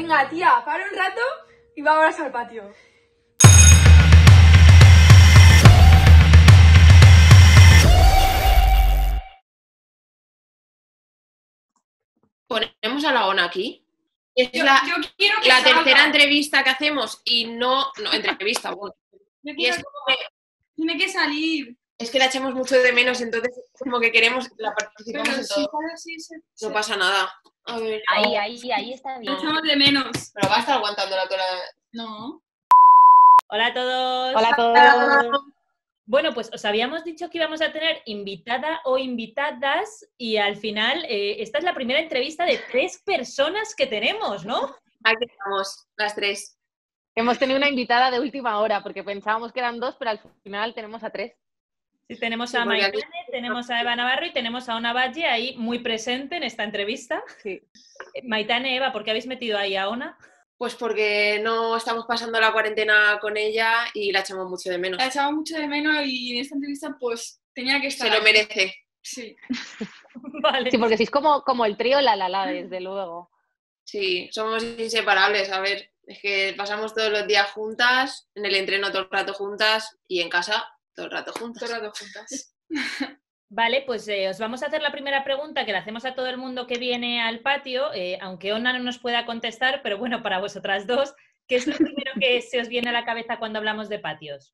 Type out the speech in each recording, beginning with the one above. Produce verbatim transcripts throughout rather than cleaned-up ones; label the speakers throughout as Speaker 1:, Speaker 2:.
Speaker 1: Venga, tía, para un rato y vámonos al patio.
Speaker 2: Ponemos a la ONA aquí. Es
Speaker 3: yo,
Speaker 2: la,
Speaker 3: yo quiero que
Speaker 2: la
Speaker 3: salga.
Speaker 2: tercera entrevista que hacemos y no... No, entrevista, bueno.
Speaker 3: Yo
Speaker 2: Y
Speaker 3: quiero
Speaker 2: es como que,
Speaker 3: tiene que salir.
Speaker 2: es que la echamos mucho de menos, entonces como que queremos la participamos
Speaker 3: Pero
Speaker 2: en
Speaker 3: sí,
Speaker 2: todo.
Speaker 3: para sí, sí, sí.
Speaker 2: No pasa nada. A ver,
Speaker 4: Ahí, ahí, ahí está bien.
Speaker 3: Lo echamos de menos.
Speaker 2: pero va a estar aguantando la tola.
Speaker 3: No.
Speaker 5: Hola a todos.
Speaker 4: Hola a todos.
Speaker 5: Bueno, pues os habíamos dicho que íbamos a tener invitada o invitadas y al final eh, esta es la primera entrevista de tres personas que tenemos, ¿no?
Speaker 2: Aquí estamos, las tres.
Speaker 4: Hemos tenido una invitada de última hora porque pensábamos que eran dos, pero al final tenemos a tres.
Speaker 5: Sí, tenemos
Speaker 2: Sí,
Speaker 5: a
Speaker 2: porque
Speaker 5: Maitane,
Speaker 2: aquí-
Speaker 5: tenemos a Eva Navarro y tenemos a Ona Valle ahí muy presente en esta entrevista.
Speaker 4: Sí.
Speaker 5: Maitane, Eva, ¿por qué habéis metido ahí a Ona?
Speaker 2: Pues porque no estamos pasando la cuarentena con ella y la echamos mucho de menos.
Speaker 3: La echamos mucho de menos y en esta entrevista pues tenía que estar.
Speaker 2: Se lo
Speaker 3: aquí.
Speaker 2: merece.
Speaker 3: Sí.
Speaker 5: Vale.
Speaker 4: Sí, porque sois como, como el trío La La La, desde luego.
Speaker 2: Sí, somos inseparables. A ver, es que pasamos todos los días juntas, en el entreno todo el rato juntas y en casa todo el rato juntas.
Speaker 3: Todo el rato juntas.
Speaker 5: Vale, pues eh, os vamos a hacer la primera pregunta que le hacemos a todo el mundo que viene al patio, eh, aunque Ona no nos pueda contestar, pero bueno, para vosotras dos, ¿qué es lo primero que se os viene a la cabeza cuando hablamos de patios?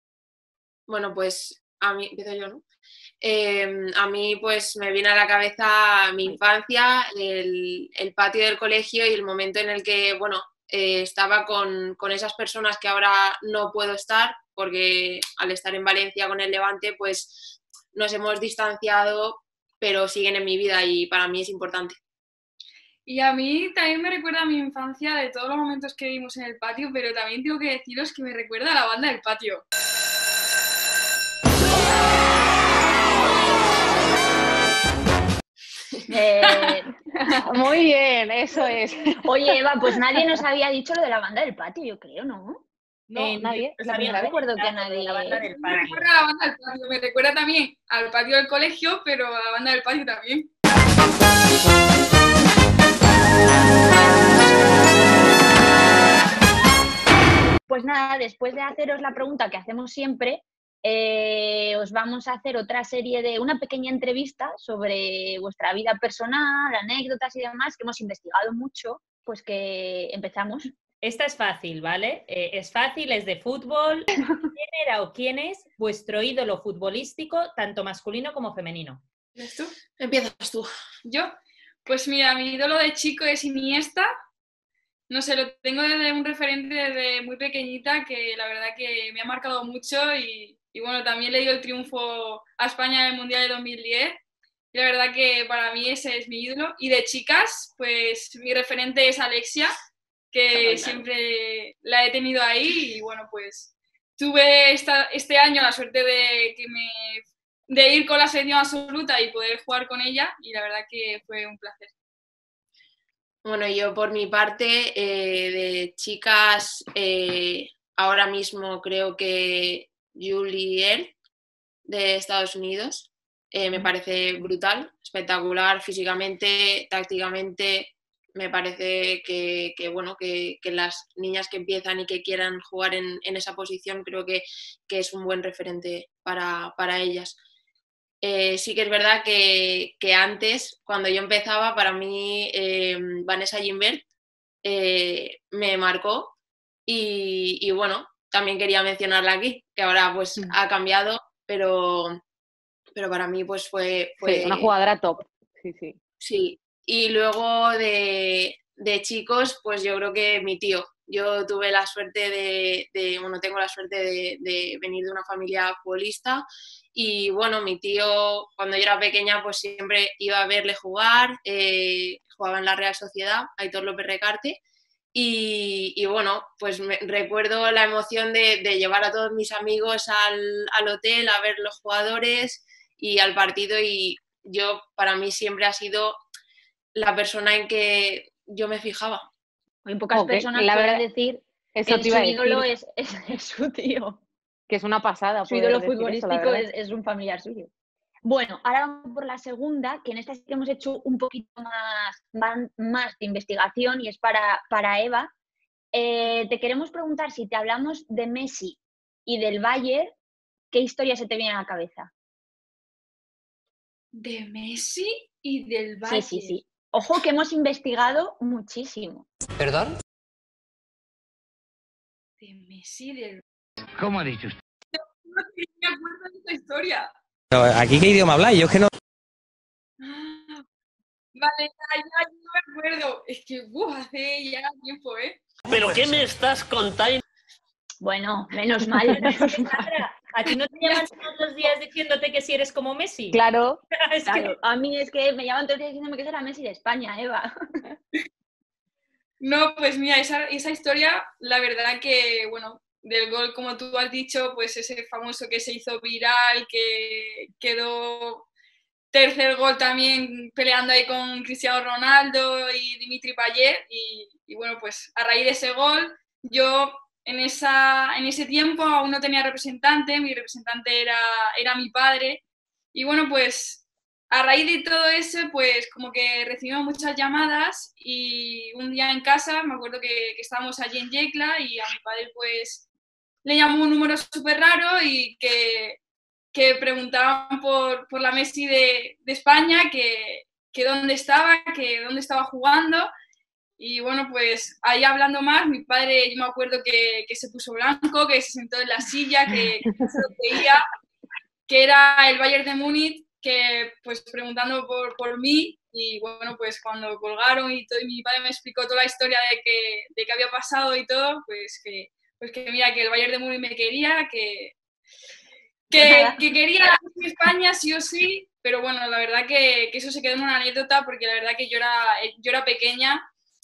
Speaker 2: Bueno, pues a mí, empiezo yo, ¿no? Eh, a mí pues me viene a la cabeza mi infancia, el, el patio del colegio y el momento en el que, bueno, eh, estaba con, con esas personas que ahora no puedo estar, porque al estar en Valencia con el Levante, pues nos hemos distanciado, pero siguen en mi vida y para mí es importante.
Speaker 3: Y a mí también me recuerda a mi infancia de todos los momentos que vimos en el patio, pero también tengo que deciros que me recuerda a la banda del patio.
Speaker 4: Eh, muy bien, eso es.
Speaker 6: Oye, Eva, pues nadie nos había dicho lo de la banda del patio, yo creo, ¿no?
Speaker 4: No,
Speaker 5: Eh,
Speaker 4: nadie.
Speaker 5: os
Speaker 4: Es la
Speaker 5: habíamos
Speaker 4: primera vez.
Speaker 6: recuerdo que
Speaker 5: comentado
Speaker 6: nadie-
Speaker 5: la banda del
Speaker 3: Me
Speaker 5: patio.
Speaker 3: recuerda a la banda del patio, me recuerda también al patio del colegio, pero a la banda del patio también.
Speaker 6: Pues nada, después de haceros la pregunta que hacemos siempre, eh, os vamos a hacer otra serie de una pequeña entrevista sobre vuestra vida personal, anécdotas y demás, que hemos investigado mucho, pues que empezamos.
Speaker 5: Esta es fácil, ¿vale? Eh, es fácil, es de fútbol. ¿Quién era o quién es vuestro ídolo futbolístico, tanto masculino como femenino?
Speaker 3: ¿Ves tú?
Speaker 2: Empiezas tú.
Speaker 3: ¿Yo? Pues mira, mi ídolo de chico es Iniesta. No sé, lo tengo desde un referente desde muy pequeñita que la verdad que me ha marcado mucho y, y bueno, también le dio el triunfo a España en el Mundial de dos mil diez y la verdad que para mí ese es mi ídolo. Y de chicas, pues mi referente es Alexia, que siempre la he tenido ahí y bueno, pues tuve esta, este año la suerte de, que me, de ir con la selección absoluta y poder jugar con ella y la verdad que fue un placer.
Speaker 2: Bueno, yo por mi parte, eh, de chicas, eh, ahora mismo creo que Julie Ertz, de Estados Unidos, eh, me parece brutal, espectacular físicamente, tácticamente, me parece que, que bueno, que, que las niñas que empiezan y que quieran jugar en, en esa posición creo que, que es un buen referente para, para ellas. Eh, sí que es verdad que, que antes, cuando yo empezaba, para mí eh, Vanessa Guimbert eh, me marcó y, y bueno, también quería mencionarla aquí, que ahora pues
Speaker 4: Mm.
Speaker 2: ha cambiado, pero, pero para mí pues fue... fue
Speaker 4: Sí, una jugadora top. Sí, sí.
Speaker 2: Sí, y luego de, de chicos, pues yo creo que mi tío. Yo tuve la suerte de, de bueno, tengo la suerte de, de venir de una familia futbolista y bueno, mi tío cuando yo era pequeña pues siempre iba a verle jugar, eh, jugaba en la Real Sociedad, Aitor López Recarte y, y bueno, pues me, recuerdo la emoción de, de llevar a todos mis amigos al, al hotel a ver los jugadores y al partido y yo, para mí siempre ha sido la persona en que yo me fijaba.
Speaker 6: Muy pocas
Speaker 4: Ok,
Speaker 6: personas
Speaker 4: la
Speaker 6: pueden
Speaker 4: verdad-
Speaker 6: decir
Speaker 4: Eso
Speaker 6: que
Speaker 4: te iba
Speaker 6: su
Speaker 4: a
Speaker 6: ídolo
Speaker 4: decir,
Speaker 6: es, es, es su tío.
Speaker 4: que es una pasada
Speaker 6: Su
Speaker 4: poder
Speaker 6: ídolo
Speaker 4: decir eso, la
Speaker 6: futbolístico
Speaker 4: verdad.
Speaker 6: es, es un familiar suyo. Bueno, ahora vamos por la segunda, que en esta sí que hemos hecho un poquito más, más, más de investigación y es para, para Eva. Eh, te queremos preguntar si te hablamos de Messi y del Bayern, ¿qué historia se te viene a la cabeza?
Speaker 3: De Messi y del
Speaker 6: Sí,
Speaker 3: Bayern.
Speaker 6: sí, sí. Ojo que hemos investigado muchísimo.
Speaker 7: ¿Perdón?
Speaker 3: De Messi y del
Speaker 7: ¿Cómo ha dicho usted?
Speaker 3: No me acuerdo de esta historia.
Speaker 8: ¿Aquí qué idioma habláis? Yo es que no...
Speaker 3: Ah, vale, ya, ya, no me acuerdo. Es que uf, hace ya tiempo, ¿eh?
Speaker 9: ¿Pero qué me estás contando?
Speaker 6: Bueno, menos mal. Menos mal.
Speaker 5: Sandra, ¿a ti no te llaman todos los días diciéndote que si eres como Messi?
Speaker 4: Claro.
Speaker 5: Es que-
Speaker 6: Claro, a mí es que me llaman todos los días diciéndome que soy la Messi de España, Eva.
Speaker 3: No, pues mira, esa, esa historia, la verdad que, bueno, del gol, como tú has dicho, pues ese famoso que se hizo viral, que quedó tercer gol también peleando ahí con Cristiano Ronaldo y Dimitri Payet, y, y bueno, pues a raíz de ese gol, yo en, esa, en ese tiempo aún no tenía representante, mi representante era, era mi padre, y bueno, pues a raíz de todo eso, pues como que recibimos muchas llamadas y un día en casa, me acuerdo que, que estábamos allí en Yecla y a mi padre pues le llamó un número súper raro y que, que preguntaban por, por la Messi de, de España, que, que dónde estaba, que dónde estaba jugando. Y bueno, pues ahí hablando más, mi padre, yo me acuerdo que, que se puso blanco, que se sentó en la silla, que, que no se lo creía, que era el Bayern de Múnich, que pues preguntando por, por mí, y bueno, pues cuando colgaron y todo, y mi padre me explicó toda la historia de que, de que había pasado y todo, pues que, pues que mira, que el Bayern de Múnich me quería, que, que, que quería España sí o sí, pero bueno, la verdad que, que eso se quedó en una anécdota, porque la verdad que yo era, yo era pequeña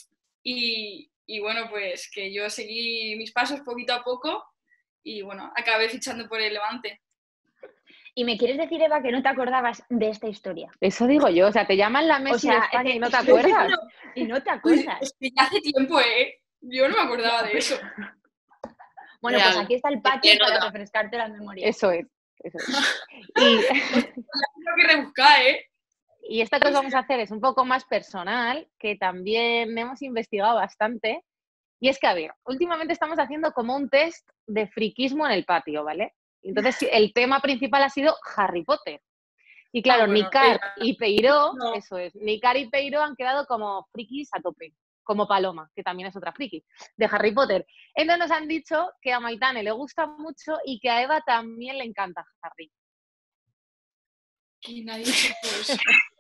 Speaker 3: y, y bueno, pues que yo seguí mis pasos poquito a poco y bueno, acabé fichando por el Levante.
Speaker 6: ¿Y me quieres decir, Eva, que no te acordabas de esta historia?
Speaker 4: Eso digo yo, o sea, te llaman la Messi
Speaker 6: O sea,
Speaker 4: de España
Speaker 6: te-
Speaker 4: y no te acuerdas.
Speaker 6: Y no te
Speaker 3: Pues,
Speaker 6: acuerdas.
Speaker 3: es que ya hace tiempo, ¿eh? Yo no me acordaba de eso.
Speaker 6: Bueno,
Speaker 2: Real.
Speaker 6: pues aquí está el patio
Speaker 2: Se
Speaker 6: para
Speaker 2: nota.
Speaker 6: refrescarte la memoria.
Speaker 4: Eso es. Eso es. Y,
Speaker 3: Tengo que rebuscar, ¿eh?
Speaker 4: y esto que os vamos a hacer es un poco más personal, que también hemos investigado bastante. Y es que, a ver, últimamente estamos haciendo como un test de friquismo en el patio, ¿vale? Entonces, el tema principal ha sido Harry Potter. Y claro,
Speaker 3: Ah, bueno,
Speaker 4: Nicar
Speaker 3: venga.
Speaker 4: y Peiró,
Speaker 3: No.
Speaker 4: eso es, Nicar y Peiró han quedado como frikis a tope, como Paloma, que también es otra friki, de Harry Potter. Entonces nos han dicho que a Maitane le gusta mucho y que a Eva también le encanta Harry.
Speaker 3: ¿Quién ha dicho eso?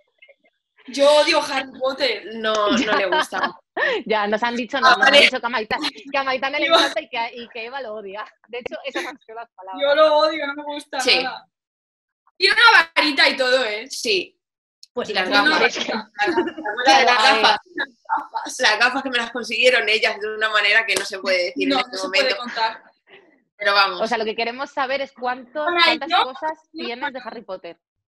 Speaker 3: Yo odio Harry Potter.
Speaker 2: No, no le gusta.
Speaker 4: Ya, nos han dicho, no,
Speaker 2: Ah,
Speaker 4: nos han
Speaker 2: vale.
Speaker 4: dicho que a Maitane, que a Maitane le
Speaker 3: Yo-
Speaker 4: encanta y que, a, y que Eva lo odia. De hecho, esas han sido las palabras.
Speaker 3: Yo lo odio, no me gusta
Speaker 2: Sí.
Speaker 3: nada. Tiene una varita y todo, ¿eh?
Speaker 2: Sí.
Speaker 5: Pues
Speaker 2: Y las
Speaker 3: Tiene una
Speaker 2: gafas.
Speaker 3: varita.
Speaker 2: La de las
Speaker 4: A ver.
Speaker 2: gafas. Las gafas que me las consiguieron ellas de una manera que no se puede decir
Speaker 3: No,
Speaker 2: en
Speaker 3: no
Speaker 2: este
Speaker 3: se
Speaker 2: momento.
Speaker 3: puede contar.
Speaker 2: Pero vamos.
Speaker 4: O sea, lo que queremos saber es cuántos,
Speaker 3: Para
Speaker 4: cuántas
Speaker 3: yo-
Speaker 4: cosas tienes de Harry Potter.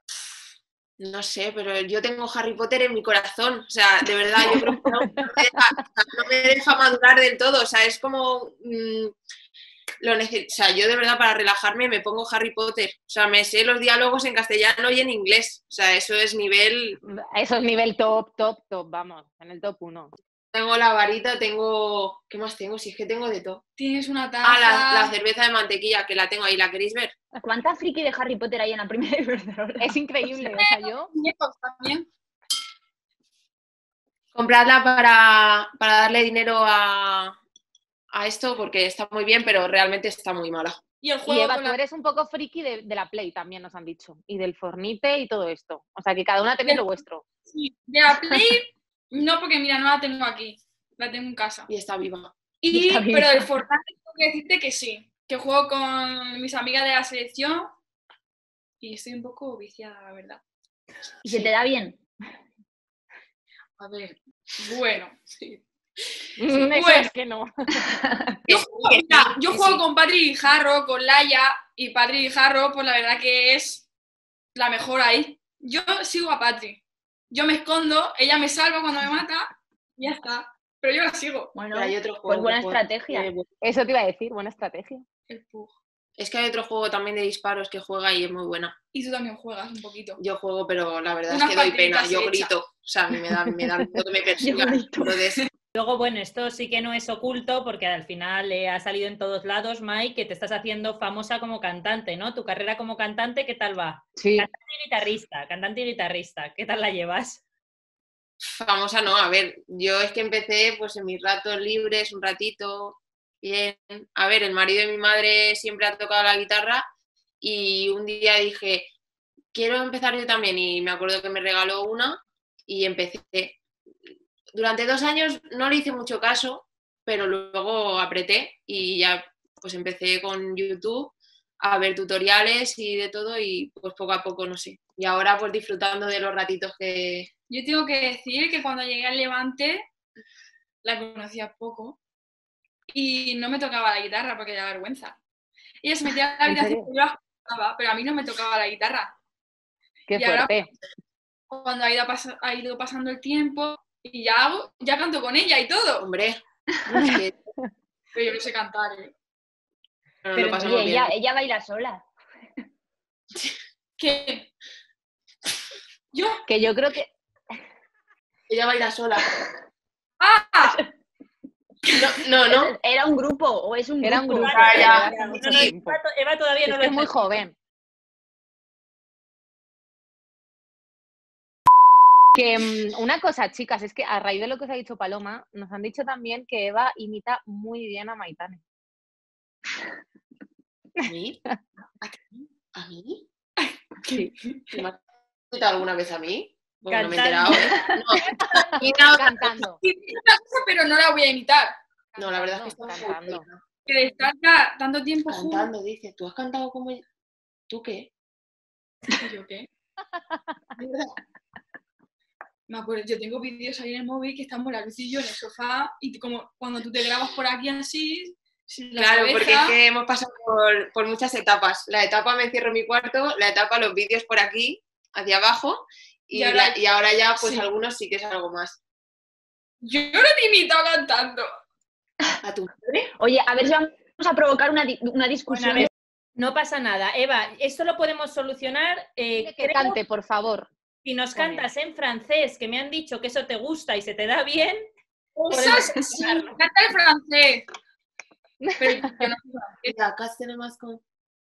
Speaker 2: No sé, pero yo tengo Harry Potter en mi corazón. O sea, de verdad, yo creo que no, no me, deja, no me deja madurar del todo. O sea, es como... mmm, lo nece- o sea, yo de verdad para relajarme me pongo Harry Potter. O sea, me sé los diálogos en castellano y en inglés. O sea, eso es nivel...
Speaker 4: Eso es nivel top, top, top, vamos, en el top uno.
Speaker 2: Tengo la varita, tengo... ¿Qué más tengo? Si es que tengo de todo.
Speaker 3: Tienes una taza.
Speaker 2: Ah, la, la cerveza de mantequilla, que la tengo ahí. ¿La queréis ver?
Speaker 6: ¿Cuánta friki de Harry Potter hay en la primera Iberdrola?
Speaker 4: Es increíble, o sea, yo...
Speaker 3: muñecos también.
Speaker 2: Compradla para, para darle dinero a, a esto porque está muy bien, pero realmente está muy mala.
Speaker 3: Y el
Speaker 4: Y
Speaker 3: juego
Speaker 4: Eva,
Speaker 3: con
Speaker 4: tú
Speaker 3: la...
Speaker 4: eres un poco friki de, de la Play también, nos han dicho. Y del Fornite y todo esto. O sea, que cada una tenéis lo vuestro.
Speaker 3: Sí, de la Play, no, porque mira, no la tengo aquí. La tengo en casa.
Speaker 2: Y está viva.
Speaker 3: Y,
Speaker 6: Está bien.
Speaker 3: pero del Fortnite tengo que decirte que sí. Que juego con mis amigas de la selección. Y estoy un poco viciada, la verdad.
Speaker 6: ¿Y se te da bien?
Speaker 3: A ver, bueno, sí.
Speaker 4: Mm, Eso
Speaker 3: Bueno.
Speaker 4: es que no.
Speaker 3: Yo
Speaker 2: Que sí,
Speaker 3: juego,
Speaker 2: que
Speaker 3: mira,
Speaker 2: sí,
Speaker 3: yo
Speaker 2: que
Speaker 3: juego
Speaker 2: sí.
Speaker 3: con Patri Guijarro, con Laia, y Patri Guijarro, pues la verdad que es la mejor ahí. Yo sigo a Patri. Yo me escondo, ella me salva cuando me mata, y ya está. Pero yo la sigo.
Speaker 6: Bueno,
Speaker 2: Pero hay otro juego
Speaker 6: pues buena
Speaker 2: que juego-
Speaker 6: estrategia.
Speaker 2: que-
Speaker 4: Eso te iba a decir, buena estrategia.
Speaker 3: El Pug.
Speaker 2: Es que hay otro juego también de disparos que juega y es muy buena.
Speaker 3: Y tú también juegas un poquito.
Speaker 2: Yo juego, pero la verdad
Speaker 3: Unas
Speaker 2: es que doy pena,
Speaker 3: partiditas
Speaker 2: yo
Speaker 3: hecha.
Speaker 2: grito. O sea, a mí me da, me da miedo que me
Speaker 6: Yo
Speaker 2: persigan.
Speaker 6: grito.
Speaker 2: Entonces,
Speaker 5: Luego, bueno, esto sí que no es oculto porque al final eh, ha salido en todos lados, Mike, que te estás haciendo famosa como cantante, ¿no? Tu carrera como cantante, ¿qué tal va?
Speaker 4: Sí.
Speaker 5: Cantante y guitarrista, cantante y guitarrista, ¿qué tal la llevas?
Speaker 2: famosa no, a ver, yo es que empecé pues en mis ratos libres, un ratito, bien. A ver, el marido de mi madre siempre ha tocado la guitarra y un día dije, quiero empezar yo también y me acuerdo que me regaló una y empecé. Durante dos años no le hice mucho caso, pero luego apreté y ya pues empecé con YouTube a ver tutoriales y de todo y pues poco a poco, no sé. Y ahora pues disfrutando de los ratitos que...
Speaker 3: Yo tengo que decir que cuando llegué al Levante la conocía poco y no me tocaba la guitarra porque da vergüenza. Ella se metía en la
Speaker 4: ¿En
Speaker 3: habitación
Speaker 4: serio?
Speaker 3: y yo la jugaba, pero a mí no me tocaba la guitarra.
Speaker 4: Qué
Speaker 3: Y ahora,
Speaker 4: fuerte.
Speaker 3: cuando ha ido, pas- ha ido pasando el tiempo y ya hago, ya canto con ella y todo.
Speaker 2: Hombre, es que
Speaker 3: Pero yo no sé cantar, ¿eh?
Speaker 2: nos
Speaker 5: Pero,
Speaker 2: lo pasamos
Speaker 6: Oye,
Speaker 2: bien.
Speaker 6: ella, ella baila sola.
Speaker 3: ¿Qué? ¿Yo?
Speaker 4: Que yo creo que
Speaker 2: Ella baila sola.
Speaker 3: ¡Ah!
Speaker 2: No, no, no.
Speaker 6: ¿Era un grupo o es un
Speaker 4: era un
Speaker 6: grupo?
Speaker 4: grupo
Speaker 2: Ah,
Speaker 4: de
Speaker 2: ya.
Speaker 4: hace mucho
Speaker 5: No, no,
Speaker 4: tiempo.
Speaker 5: Eva, to- Eva todavía
Speaker 4: Es
Speaker 5: no
Speaker 4: que
Speaker 5: lo
Speaker 4: es muy
Speaker 5: entendido.
Speaker 4: joven. Que mm, una cosa, chicas, es que a raíz de lo que os ha dicho Paloma, nos han dicho también que Eva imita muy bien a Maitane.
Speaker 2: ¿A mí? ¿A mí?
Speaker 4: Sí.
Speaker 2: ¿Me has invitado alguna vez a mí? Bueno, no me he
Speaker 5: Cantando.
Speaker 2: enterado, ¿eh? No, he invitado-
Speaker 4: Cantando.
Speaker 3: Sí, es una cosa, pero no la voy a imitar.
Speaker 2: no, la verdad es que está
Speaker 4: Cantando.
Speaker 2: muy buena.
Speaker 3: Que de estar ya tanto tiempo juntos.
Speaker 2: Cantando, dice. ¿Tú has cantado como ella? ¿Tú qué?
Speaker 3: ¿Y yo qué? Me acuerdo, yo tengo vídeos ahí en el móvil que estamos la Luz y yo en el sofá y como cuando tú te grabas por aquí así, sin la
Speaker 2: Claro,
Speaker 3: cabeza,
Speaker 2: porque es que hemos pasado por, por muchas etapas. La etapa me encierro en mi cuarto, la etapa los vídeos por aquí, hacia abajo, y,
Speaker 3: Y ahora-
Speaker 2: la- y ahora ya pues
Speaker 3: sí.
Speaker 2: algunos sí que es algo más.
Speaker 3: yo no te he imitado cantando.
Speaker 2: ¿A tu madre?
Speaker 6: Oye, a ver si vamos a provocar una, di- una discusión.
Speaker 5: Bueno, a ver, no pasa nada. Eva, esto lo podemos solucionar. eh,
Speaker 4: Dile que
Speaker 5: creo
Speaker 4: cante, por favor.
Speaker 5: si nos
Speaker 4: Con él.
Speaker 5: cantas en francés, que me han dicho que eso te gusta y se te da bien,
Speaker 3: Eso
Speaker 5: podemos
Speaker 3: sí,
Speaker 5: solucionarlo.
Speaker 3: canta el francés. Pero yo no sé francés.
Speaker 2: Y acá tenemos con...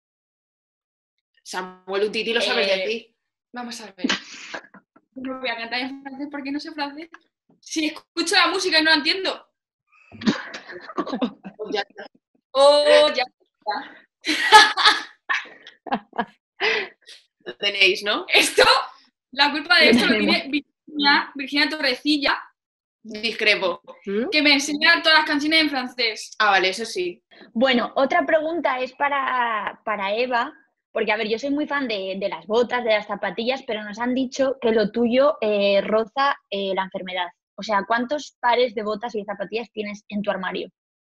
Speaker 2: Samuel Utiti lo sabes
Speaker 3: Eh,
Speaker 2: decir.
Speaker 3: Vamos a ver. Yo no voy a cantar en francés porque no sé francés. Si escucho la música y no la entiendo.
Speaker 2: Pues ya está.
Speaker 3: Oh, ya.
Speaker 2: Lo tenéis, ¿no?
Speaker 3: Esto, la culpa de
Speaker 6: Lo
Speaker 3: esto lo
Speaker 6: tenemos.
Speaker 3: tiene Virginia, Virginia Torrecilla,
Speaker 2: Discrepo.
Speaker 3: que me enseña todas las canciones en francés.
Speaker 2: Ah, vale, eso sí.
Speaker 6: Bueno, otra pregunta es para, para Eva, porque a ver, yo soy muy fan de, de las botas, de las zapatillas, pero nos han dicho que lo tuyo eh, roza eh, la enfermedad. O sea, ¿cuántos pares de botas y de zapatillas tienes en tu armario?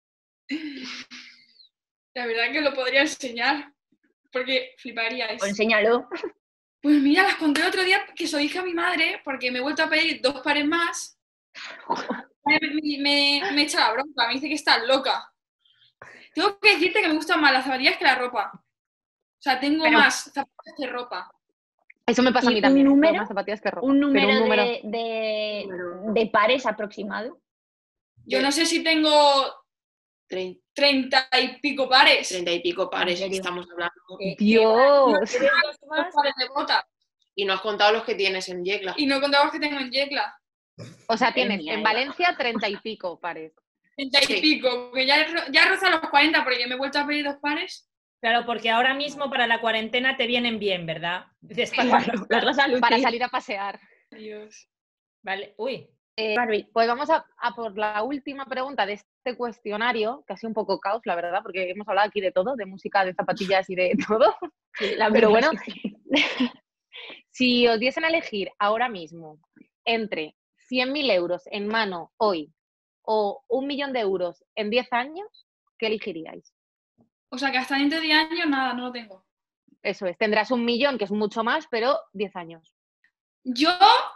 Speaker 3: La verdad que lo podría enseñar, porque fliparíais.
Speaker 6: Pues enséñalo.
Speaker 3: Pues mira, las conté el otro día que se lo dije a mi madre, porque me he vuelto a pedir dos pares más. Me, me, me echa la bronca, me dice que estás loca. Tengo que decirte que me gustan más las zapatillas que la ropa. O sea, tengo
Speaker 6: Pero-
Speaker 3: más zapatillas que ropa.
Speaker 4: Eso me pasa a
Speaker 6: ¿Y
Speaker 4: mí
Speaker 6: un
Speaker 4: también. tengo
Speaker 6: número?
Speaker 4: más zapatillas que ropa.
Speaker 6: Un
Speaker 4: Pero
Speaker 6: número,
Speaker 4: un número.
Speaker 6: De, de, de pares aproximado.
Speaker 3: Yo no sé si tengo
Speaker 2: Trein-
Speaker 3: treinta y pico pares.
Speaker 2: Treinta y pico pares
Speaker 6: ¿En serio?
Speaker 2: estamos hablando.
Speaker 5: Eh,
Speaker 4: Dios.
Speaker 5: ¿Eres dos
Speaker 3: Dos
Speaker 5: más?
Speaker 3: pares de botas.
Speaker 2: Y no has contado los que tienes en Yecla.
Speaker 3: Y no contaba los que tengo en Yecla.
Speaker 4: O sea, tienes
Speaker 6: mía,
Speaker 4: en
Speaker 6: Eva.
Speaker 4: Valencia treinta y pico pares.
Speaker 3: treinta y
Speaker 2: Sí.
Speaker 3: pico. Que ya, ya roza los cuarenta porque me he vuelto a pedir dos pares.
Speaker 5: Claro, porque ahora mismo para la cuarentena te vienen bien, ¿verdad? Dices,
Speaker 6: Claro, las vas a lucir.
Speaker 4: Para salir a pasear.
Speaker 3: Dios.
Speaker 5: Vale, uy.
Speaker 4: Eh,
Speaker 6: Barbie.
Speaker 4: Pues vamos a, a por la última pregunta de este cuestionario, que ha sido un poco caos, la verdad, porque hemos hablado aquí de todo, de música, de zapatillas y de todo.
Speaker 6: La
Speaker 4: Pero
Speaker 6: verdad
Speaker 4: bueno,
Speaker 6: es que sí.
Speaker 4: si os diesen a elegir ahora mismo entre cien mil euros en mano hoy o un millón de euros en diez años, ¿qué elegiríais?
Speaker 3: O sea que hasta dentro de diez años nada, no lo tengo.
Speaker 4: Eso es, tendrás un millón, que es mucho más, pero diez años.
Speaker 3: Yo.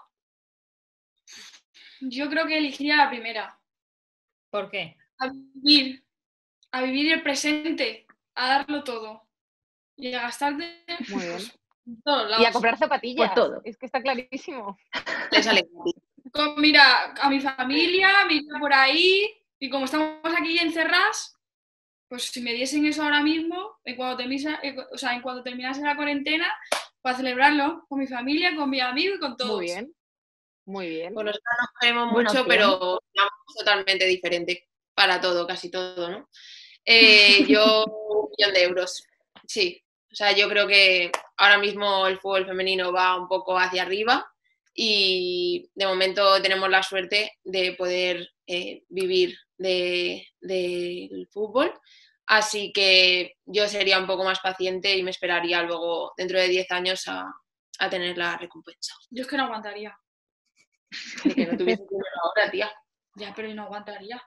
Speaker 3: Yo creo que elegiría la primera.
Speaker 5: ¿Por qué?
Speaker 3: A vivir. A vivir el presente. A darlo todo. Y a gastarte
Speaker 4: Muy bien.
Speaker 3: pues, en todos lados.
Speaker 4: Y a comprar zapatillas.
Speaker 6: Por todo.
Speaker 4: Es que está clarísimo.
Speaker 2: Le sale gratis.
Speaker 3: Con- mira, a mi familia, mi vida por ahí, y como estamos aquí encerradas, pues si me diesen eso ahora mismo, en cuando, termisa- eh, o sea, en cuando terminase la cuarentena, para celebrarlo con mi familia, con mis amigos y con todos.
Speaker 4: Muy bien. Muy bien.
Speaker 2: Bueno, nosotros nos queremos
Speaker 6: Buena
Speaker 2: mucho,
Speaker 6: opción.
Speaker 2: pero es totalmente diferente para todo, casi todo, ¿no? Eh, yo, un millón de euros, sí. O sea, yo creo que ahora mismo el fútbol femenino va un poco hacia arriba y de momento tenemos la suerte de poder eh, vivir de- del fútbol. Así que yo sería un poco más paciente y me esperaría luego, dentro de diez años, a, a tener la recompensa.
Speaker 3: Yo es que no aguantaría.
Speaker 2: De que no tuviese dinero ahora, tía.
Speaker 3: Ya, pero yo no aguantaría.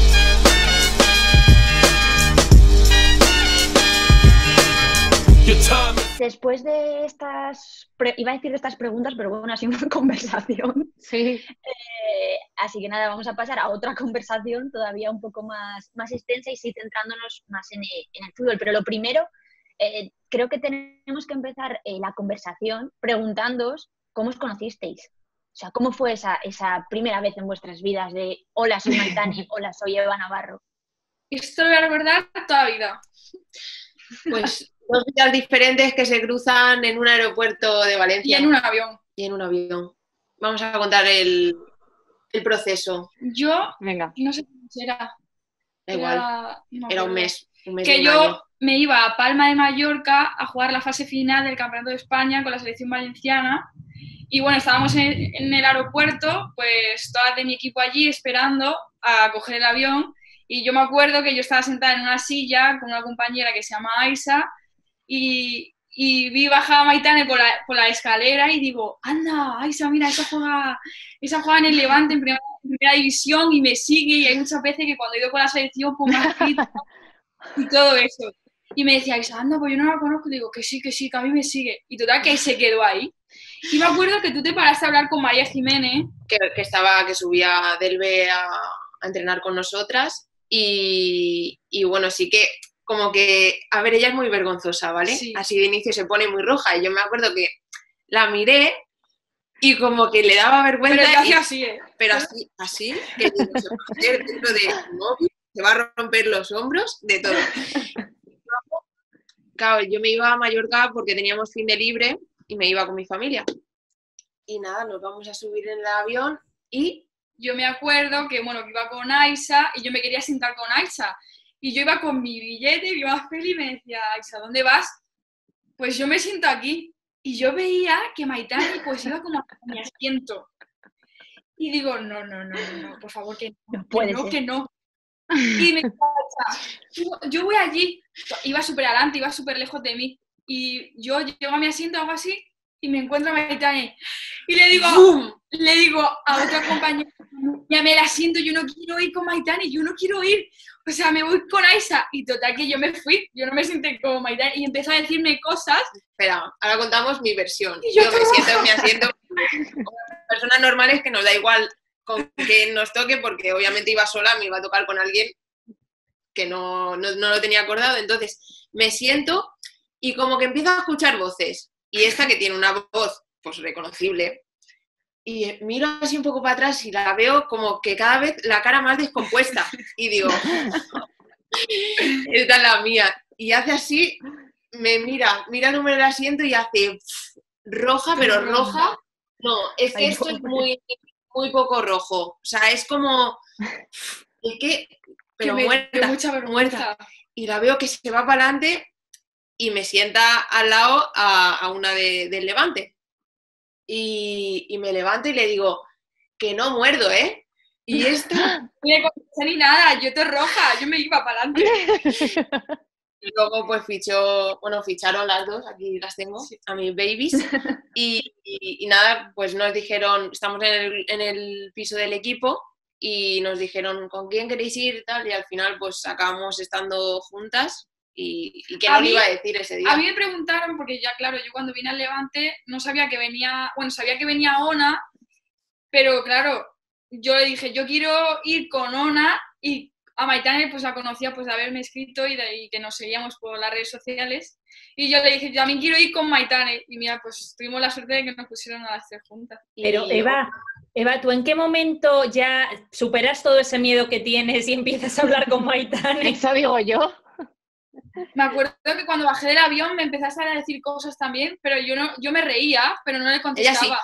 Speaker 6: Después de estas, pre- iba a decir de estas preguntas, pero bueno, ha sido una conversación.
Speaker 4: Sí.
Speaker 6: Eh, así que nada, vamos a pasar a otra conversación todavía un poco más, más extensa y sí centrándonos más en el, en el fútbol. Pero lo primero, eh, creo que tenemos que empezar eh, la conversación preguntándoos cómo os conocisteis. O sea, ¿cómo fue esa, esa primera vez en vuestras vidas de hola, soy Maitane, hola, soy Eva Navarro?
Speaker 3: Esto lo voy a recordar toda la vida.
Speaker 2: Pues dos vidas diferentes que se cruzan en un aeropuerto de
Speaker 3: Y
Speaker 2: Valencia
Speaker 3: en un avión.
Speaker 2: y en un avión. Vamos a contar el, el proceso.
Speaker 3: Yo,
Speaker 4: Venga.
Speaker 3: no sé cómo será.
Speaker 2: Da igual,
Speaker 3: Era, no me
Speaker 2: era un
Speaker 3: acuerdo.
Speaker 2: mes. Un mes y
Speaker 3: Que
Speaker 2: un
Speaker 3: yo
Speaker 2: año.
Speaker 3: me iba a Palma de Mallorca a jugar la fase final del Campeonato de España con la selección valenciana. Y bueno, estábamos en, en el aeropuerto, pues todas de mi equipo allí esperando a coger el avión. Y yo me acuerdo que yo estaba sentada en una silla con una compañera que se llama Aisa y, y vi bajar a Maitane por la, por la escalera y digo, anda, Aisa, mira, esa juega, esa juega en el Levante en primera, en primera división y me sigue. Y hay muchas veces que cuando he ido con la selección pues me ha escrito y todo eso. Y me decía, Aisa, anda, pues yo no la conozco. Y digo, que sí, que sí, que a mí me sigue. Y total, que ahí se quedó ahí. Y me acuerdo que tú te paraste a hablar con María Jiménez.
Speaker 2: Que, que estaba, que subía del B a, a entrenar con nosotras. Y, y bueno, sí que como que, a ver, ella es muy vergonzosa, ¿vale?
Speaker 3: Sí.
Speaker 2: Así de inicio se pone muy roja. Y yo me acuerdo que la miré y como que le daba vergüenza.
Speaker 3: Pero te
Speaker 2: y-
Speaker 3: hacía así, ¿eh?
Speaker 2: pero así, así, que digo, se va a hacer dentro de su novio, se va a romper los hombros, de todo. Claro, yo me iba a Mallorca porque teníamos fin de libre y me iba con mi familia. Y nada, nos vamos a subir en el avión y
Speaker 3: Yo me acuerdo que, bueno, que iba con Aisa y yo me quería sentar con Aisa. Y yo iba con mi billete y iba feliz y me decía, Aisa, ¿dónde vas? Pues yo me siento aquí. Y yo veía que Maitane pues iba como a mi asiento. Y digo, no, no, no, no, no, por favor, que no,
Speaker 6: No puede
Speaker 3: que no,
Speaker 6: ser.
Speaker 3: que no. Y me decía, Aisa, yo- yo voy allí. Iba súper adelante, iba súper lejos de mí. Y yo llego a mi asiento, hago así, y me encuentro a Maitane. Y le digo,
Speaker 2: ¡bum!
Speaker 3: le digo a otra compañera, ya me la siento, yo no quiero ir con Maitane, yo no quiero ir, o sea, me voy con Aisa. Y total que yo me fui, yo no me senté con Maitane y empezó a decirme cosas.
Speaker 2: Espera, ahora contamos mi versión.
Speaker 3: Y yo
Speaker 2: Yo me siento en mi asiento. Como personas normales que nos da igual con que nos toque, porque obviamente iba sola, me iba a tocar con alguien que no, no, no lo tenía acordado. Entonces me siento y como que empiezo a escuchar voces. Y esta que tiene una voz pues reconocible. Y miro así un poco para atrás y la veo como que cada vez la cara más descompuesta. Y digo, esta es la mía. Y hace así, me mira, mira el número del asiento y hace pff, roja, pero roja. No, es que
Speaker 6: Ay,
Speaker 2: esto es
Speaker 6: pobre.
Speaker 2: muy, muy poco rojo. O sea, es como, es que, pero
Speaker 3: que me
Speaker 2: muerta,
Speaker 3: dio mucha vergüenza.
Speaker 2: muerta. Y la veo que se va para adelante y me sienta al lado a, a una de, del Levante. Y, y me levanto y le digo, que no muerdo, ¿eh? Y esta,
Speaker 3: Ni me contesté ni nada, yo te roja, yo me iba para adelante.
Speaker 2: y luego pues fichó, bueno, ficharon las dos, aquí las tengo, a mis babies. Y, y- y nada, pues nos dijeron, estamos en el, en el piso del equipo y nos dijeron, ¿con quién queréis ir? Tal, y al final pues acabamos estando juntas y, y que
Speaker 3: A
Speaker 2: no le
Speaker 3: mí-
Speaker 2: iba a decir ese día.
Speaker 3: A mí me preguntaron, porque ya claro, yo cuando vine al Levante no sabía que venía, bueno, sabía que venía Ona, pero claro, yo le dije, yo quiero ir con Ona y a Maitane pues la conocía pues de haberme escrito y, de, y que nos seguíamos por las redes sociales. Y yo le dije, yo también quiero ir con Maitane. Y mira, pues tuvimos la suerte de que nos pusieron a las tres juntas.
Speaker 5: Pero
Speaker 2: Y-
Speaker 5: Eva, Eva, ¿tú en qué momento ya superas todo ese miedo que tienes y empiezas a hablar con Maitane?
Speaker 4: Eso digo yo.
Speaker 3: Me acuerdo que cuando bajé del avión me empezaste a decir cosas también, pero yo no, yo me reía, pero no le contestaba.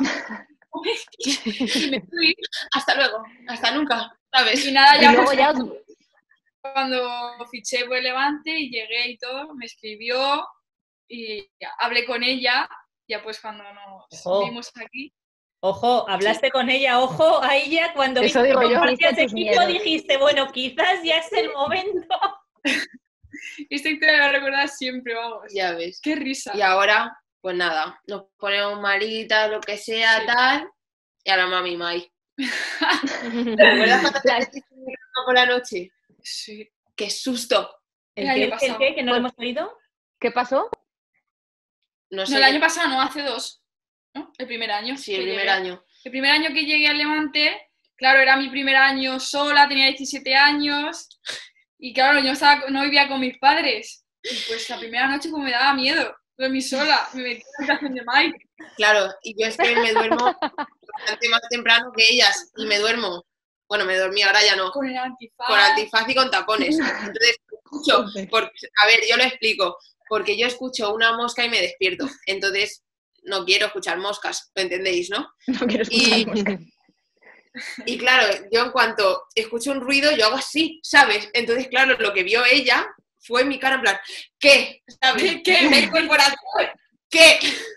Speaker 3: Y me fui,
Speaker 2: Hasta luego, hasta nunca, ¿sabes?
Speaker 3: y nada,
Speaker 4: Y
Speaker 3: ya
Speaker 4: luego
Speaker 3: pues,
Speaker 4: ya os...
Speaker 3: cuando fiché por el Levante y llegué y todo, me escribió y ya, hablé con ella, ya pues cuando nos
Speaker 5: Ojo.
Speaker 3: vimos aquí.
Speaker 5: Ojo, hablaste con ella, ojo a ella, cuando
Speaker 4: Eso
Speaker 5: viste
Speaker 4: digo
Speaker 5: que
Speaker 4: yo.
Speaker 5: compartías
Speaker 6: Viste tus
Speaker 5: equipo
Speaker 6: miedos.
Speaker 5: dijiste, bueno, quizás ya es el momento.
Speaker 3: Esta historia la voy a recordar siempre, vamos.
Speaker 2: Ya ves.
Speaker 3: Qué risa.
Speaker 2: Y ahora, pues nada, nos ponemos malitas, lo que sea,
Speaker 3: Sí.
Speaker 2: tal, y a la mami Mai. ¿Te recuerdas cuando te metiste en mi cama por la noche?
Speaker 3: Sí.
Speaker 2: ¡Qué susto!
Speaker 5: ¿El
Speaker 3: El
Speaker 5: qué,
Speaker 3: año
Speaker 5: el qué, el
Speaker 3: pasado.
Speaker 5: qué? ¿Que no lo hemos oído?
Speaker 4: ¿Qué pasó?
Speaker 2: No sé.
Speaker 3: No, el año pasado, no, hace dos. ¿No? El primer año.
Speaker 2: Sí, el
Speaker 3: que
Speaker 2: primer
Speaker 3: llegué.
Speaker 2: año.
Speaker 3: El primer año que llegué al Levante, claro, era mi primer año sola, tenía diecisiete años y claro, yo estaba, no vivía con mis padres. Y pues la primera noche pues me daba miedo, dormí sola, me metí en la habitación de Mike.
Speaker 2: Claro, y yo es que me duermo bastante más temprano que ellas y me duermo. Bueno, me dormí, ahora ya no.
Speaker 3: Con el antifaz.
Speaker 2: Con antifaz y con tapones. Entonces, escucho, porque, a ver, yo lo explico, porque yo escucho una mosca y me despierto. Entonces, no quiero escuchar moscas, ¿lo entendéis, no?
Speaker 6: No quiero escuchar
Speaker 2: Y,
Speaker 6: música.
Speaker 2: y claro, yo en cuanto escucho un ruido, yo hago así, ¿sabes? Entonces, claro, lo que vio ella fue mi cara en plan, ¿qué? ¿Sabes?
Speaker 3: ¿Qué? ¿Qué?
Speaker 2: Me incorporado. ¿Qué?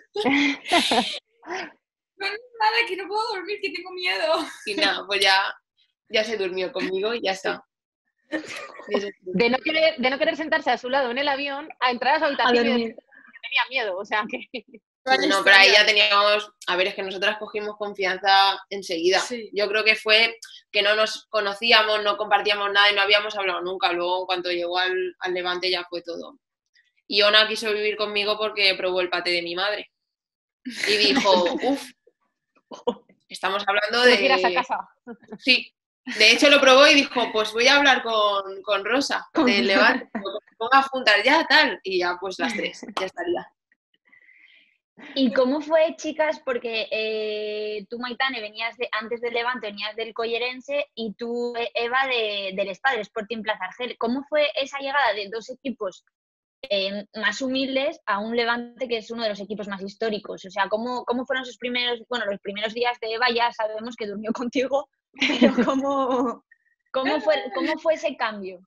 Speaker 3: No, nada, que no puedo dormir, que tengo miedo.
Speaker 2: Y nada, pues ya, ya se durmió conmigo y ya está. Y eso es todo.
Speaker 4: De no, querer, de no querer sentarse a su lado en el avión, a entrar a su habitación y
Speaker 6: dormir.
Speaker 4: decir que tenía miedo. O sea, que...
Speaker 3: Vaya
Speaker 2: No, pero ahí
Speaker 3: historia.
Speaker 2: ya teníamos, a ver, es que nosotras cogimos confianza enseguida.
Speaker 3: Sí.
Speaker 2: Yo creo que fue que no nos conocíamos, no compartíamos nada y no habíamos hablado nunca. Luego, en cuanto llegó al, al Levante, ya fue todo. Y Ona quiso vivir conmigo porque probó el paté de mi madre. Y dijo, uff, estamos hablando
Speaker 4: Tengo que ir a esa
Speaker 2: de...
Speaker 4: casa.
Speaker 2: Sí, de hecho lo probó y dijo, pues voy a hablar con, con Rosa, del Levante, que se ponga a juntar ya, tal. Y ya, pues las tres, ya estaría.
Speaker 6: ¿Y cómo fue, chicas? Porque eh, tú, Maitane, venías de, antes del Levante, venías del Collerense y tú, eh, Eva, de, del Espadre, Sporting Plaza Argel. ¿Cómo fue esa llegada de dos equipos eh, más humildes a un Levante que es uno de los equipos más históricos? O sea, ¿cómo, cómo fueron esos primeros, bueno, los primeros días de Eva? Ya sabemos que durmió contigo, pero ¿cómo, cómo, fue, cómo fue ese cambio?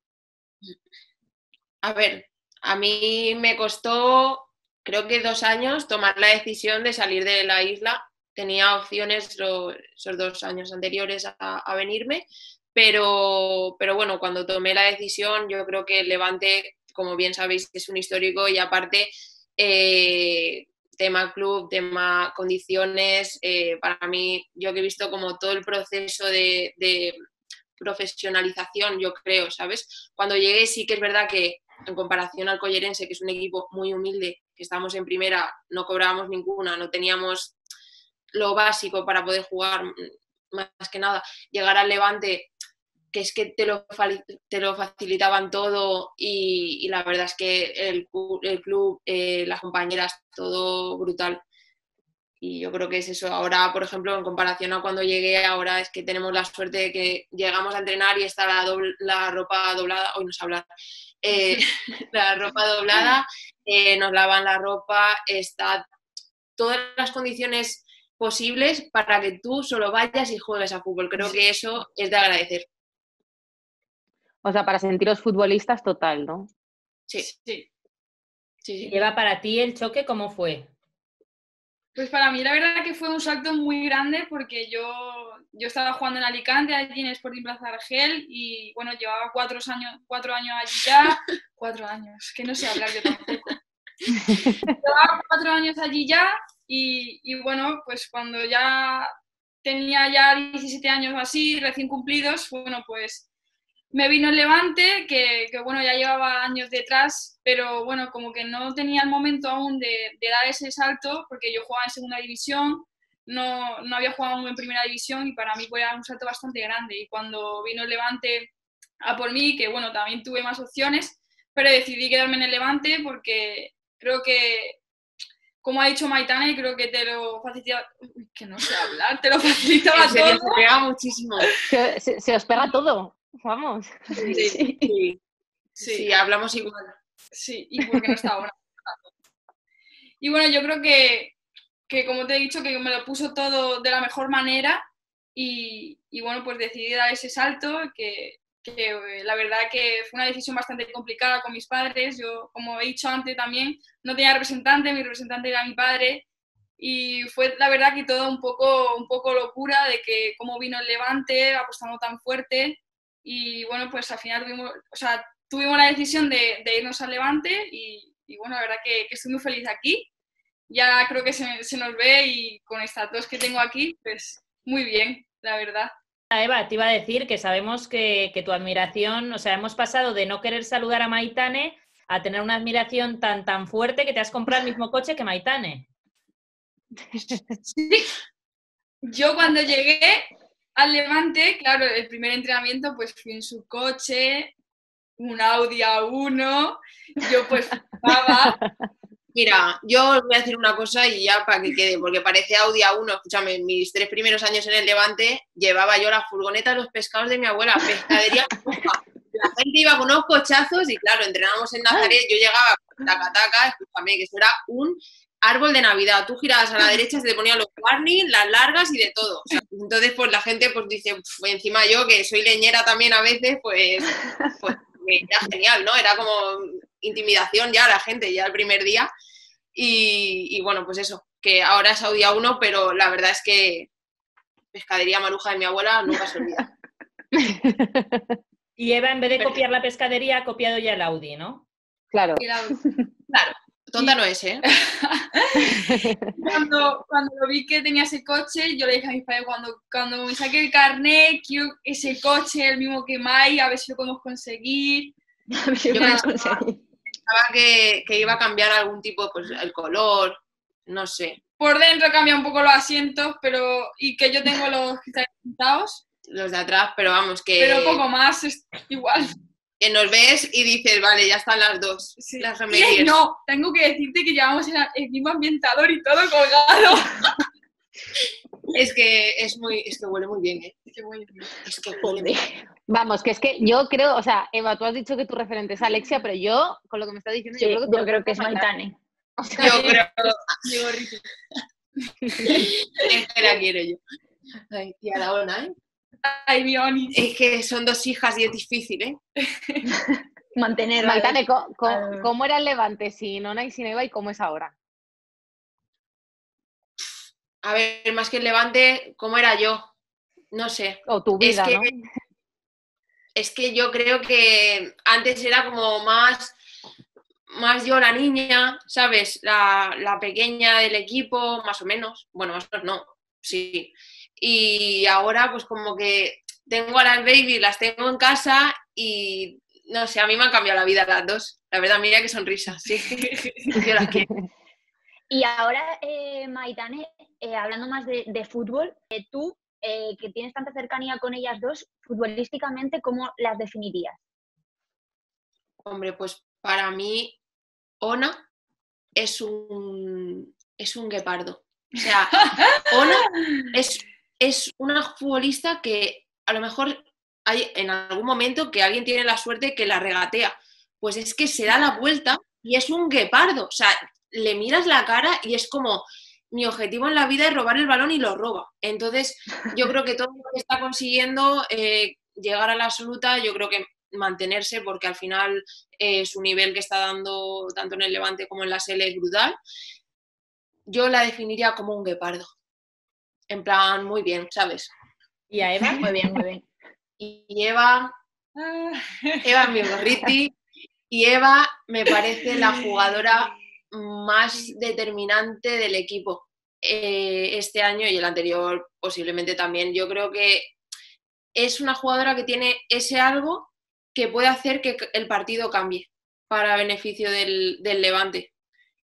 Speaker 2: A ver, a mí me costó, creo que dos años, tomar la decisión de salir de la isla. Tenía opciones lo- esos dos años anteriores a, a venirme, pero, pero bueno, cuando tomé la decisión, yo creo que el Levante, como bien sabéis, es un histórico y aparte, eh, tema club, tema condiciones, eh, para mí, yo que he visto como todo el proceso de, de profesionalización, yo creo, ¿sabes? Cuando llegué sí que es verdad que en comparación al Collerense, que es un equipo muy humilde, que estamos en primera, no cobrábamos ninguna, no teníamos lo básico para poder jugar, más que nada, llegar al Levante, que es que te lo, te lo facilitaban todo y, y la verdad es que el, el club, eh, las compañeras, todo brutal. Y yo creo que es eso. Ahora, por ejemplo, en comparación a cuando llegué, ahora es que tenemos la suerte de que llegamos a entrenar y está la, doble, la ropa doblada, hoy no sé hablar, eh, la ropa doblada, eh, nos lavan la ropa, está todas las condiciones posibles para que tú solo vayas y juegues a fútbol. Creo que eso es de agradecer.
Speaker 4: O sea, para sentiros futbolistas total, ¿no?
Speaker 2: Sí,
Speaker 3: Sí.
Speaker 2: sí, sí.
Speaker 5: Eva, para ti el choque, ¿cómo fue?
Speaker 3: Pues para mí la verdad que fue un salto muy grande porque yo, yo estaba jugando en Alicante, allí en Sporting Plaza Argel y bueno, llevaba cuatro años, cuatro años allí ya, cuatro años, que no sé hablar yo tampoco. Llevaba cuatro años allí ya y, y bueno, pues cuando ya tenía ya diecisiete años así, recién cumplidos, bueno, pues me vino el Levante, que, que bueno, ya llevaba años detrás, pero bueno, como que no tenía el momento aún de, de dar ese salto, porque yo jugaba en segunda división, no, no había jugado aún en primera división y para mí pues, era un salto bastante grande. Y cuando vino el Levante, a por mí, que bueno, también tuve más opciones, pero decidí quedarme en el Levante porque creo que, como ha dicho Maitane, creo que te lo facilitaba, uy, que no sé hablar, te lo facilitaba
Speaker 2: En serio,
Speaker 3: todo.
Speaker 2: se pega muchísimo.
Speaker 4: Se, se- se os pega todo, vamos.
Speaker 2: Sí, sí. Sí,
Speaker 3: Sí,
Speaker 2: hablamos igual.
Speaker 3: sí, y porque no está ahora. Y bueno, yo creo que, que, como te he dicho, que me lo puso todo de la mejor manera y, y bueno, pues decidí dar ese salto, que, que eh, la verdad que fue una decisión bastante complicada con mis padres. Yo, como he dicho antes también, no tenía representante, mi representante era mi padre y fue la verdad que todo un poco, un poco locura de que cómo vino el Levante apostando tan fuerte y bueno, pues al final tuvimos, o sea, tuvimos la decisión de, de irnos al Levante y, y bueno, la verdad que, que estoy muy feliz aquí. Ya creo que se, se nos ve y con estas dos que tengo aquí, pues muy bien, la verdad.
Speaker 5: Eva, te iba a decir que sabemos que, que tu admiración, o sea, hemos pasado de no querer saludar a Maitane a tener una admiración tan, tan fuerte que te has comprado el mismo coche que Maitane.
Speaker 3: Sí. Yo cuando llegué al Levante, claro, el primer entrenamiento pues fui en su coche, un Audi A uno, yo pues flipaba.
Speaker 2: Mira, yo os voy a decir una cosa y ya para que quede, porque parece Audi A uno, escúchame, en mis tres primeros años en el Levante llevaba yo la furgoneta de los pescados de mi abuela, pescadería. La gente iba con unos cochazos y claro, entrenábamos en Nazaret, yo llegaba taca taca, escúchame, que eso era un árbol de Navidad. Tú girabas a la derecha, se te ponían los warnings, las largas y de todo. O sea, entonces, pues la gente pues dice, "Uf", encima yo, que soy leñera también a veces, pues, pues era genial, ¿no? Era como intimidación ya a la gente, ya el primer día. Y, y bueno, pues eso, que ahora es Audi A uno, pero la verdad es que pescadería Maruja de mi abuela nunca se olvida.
Speaker 5: Y Eva, en vez de copiar la pescadería, ha copiado ya el Audi, ¿no?
Speaker 4: Claro.
Speaker 3: Y la-
Speaker 2: Claro, tonta no es, ¿eh?
Speaker 3: Cuando, cuando lo vi que tenía ese coche, yo le dije a mis padres, cuando, cuando me saque el carnet, quiero ese coche, el mismo que Mai, a ver si lo podemos conseguir.
Speaker 6: A ver si
Speaker 2: Yo
Speaker 6: lo
Speaker 2: pensaba-
Speaker 6: conseguí.
Speaker 2: Pensaba que, que iba a cambiar algún tipo, pues el color, no sé.
Speaker 3: Por dentro cambia un poco los asientos, pero y que yo tengo los cristales pintados,
Speaker 2: Los de atrás, pero vamos, que,
Speaker 3: pero poco más, es igual.
Speaker 2: que nos ves y dices, vale, ya están las dos,
Speaker 3: Sí.
Speaker 2: las
Speaker 3: Y
Speaker 2: gemeliers.
Speaker 3: no, tengo que decirte que llevamos el, el mismo ambientador y todo colgado.
Speaker 2: Es que es muy, es que huele muy bien, ¿eh?
Speaker 3: Qué bueno.
Speaker 2: Es que huele muy bien.
Speaker 4: Vamos, que es que yo creo, o sea, Eva, tú has dicho que tu referente es Alexia, pero yo, con lo que me estás diciendo,
Speaker 6: Sí,
Speaker 4: yo creo que tu
Speaker 6: yo creo que es
Speaker 4: referente
Speaker 6: Maitane.
Speaker 4: O sea,
Speaker 2: Yo creo
Speaker 3: Mi gorrito.
Speaker 2: que la quiero yo. Ay, y a la ona, ¿eh?
Speaker 3: Ay, mi Oni.
Speaker 2: Es que son dos hijas y es difícil, ¿eh?
Speaker 6: Mantener.
Speaker 4: Maitane, co- co-
Speaker 6: al-
Speaker 4: ¿cómo era el Levante sin Ona y sin Eva y cómo es ahora?
Speaker 2: A ver, más que el Levante, ¿cómo era yo? No sé.
Speaker 4: O tu
Speaker 2: Es
Speaker 4: vida,
Speaker 2: que,
Speaker 4: ¿no?
Speaker 2: es que yo creo que antes era como más, más yo la niña, ¿sabes? La, la pequeña del equipo, más o menos. Bueno, más o menos no, sí. Y ahora pues como que tengo a las babies, las tengo en casa y no sé, a mí me han cambiado la vida las dos. La verdad, mira qué sonrisas, sí. Yo las quiero.
Speaker 6: Y ahora, eh, Maitane, eh, hablando más de, de fútbol, eh, tú, eh, que tienes tanta cercanía con ellas dos, futbolísticamente, ¿cómo las definirías?
Speaker 2: Hombre, pues para mí, Ona es un, es un guepardo. O sea, Ona es, es una futbolista que a lo mejor hay en algún momento que alguien tiene la suerte que la regatea. Pues es que se da la vuelta y es un guepardo. O sea, le miras la cara y es como, mi objetivo en la vida es robar el balón y lo roba. Entonces, yo creo que todo lo que está consiguiendo eh, llegar a la absoluta, yo creo que mantenerse, porque al final eh, su nivel que está dando tanto en el Levante como en la S L es brutal. Yo la definiría como un guepardo. En plan, muy bien, ¿sabes?
Speaker 5: ¿Y a Eva?
Speaker 6: Muy bien, muy bien.
Speaker 2: Y Eva, Eva es mi gorriti, y Eva me parece la jugadora más determinante del equipo eh, este año y el anterior posiblemente también. Yo creo que es una jugadora que tiene ese algo que puede hacer que el partido cambie para beneficio del, del Levante.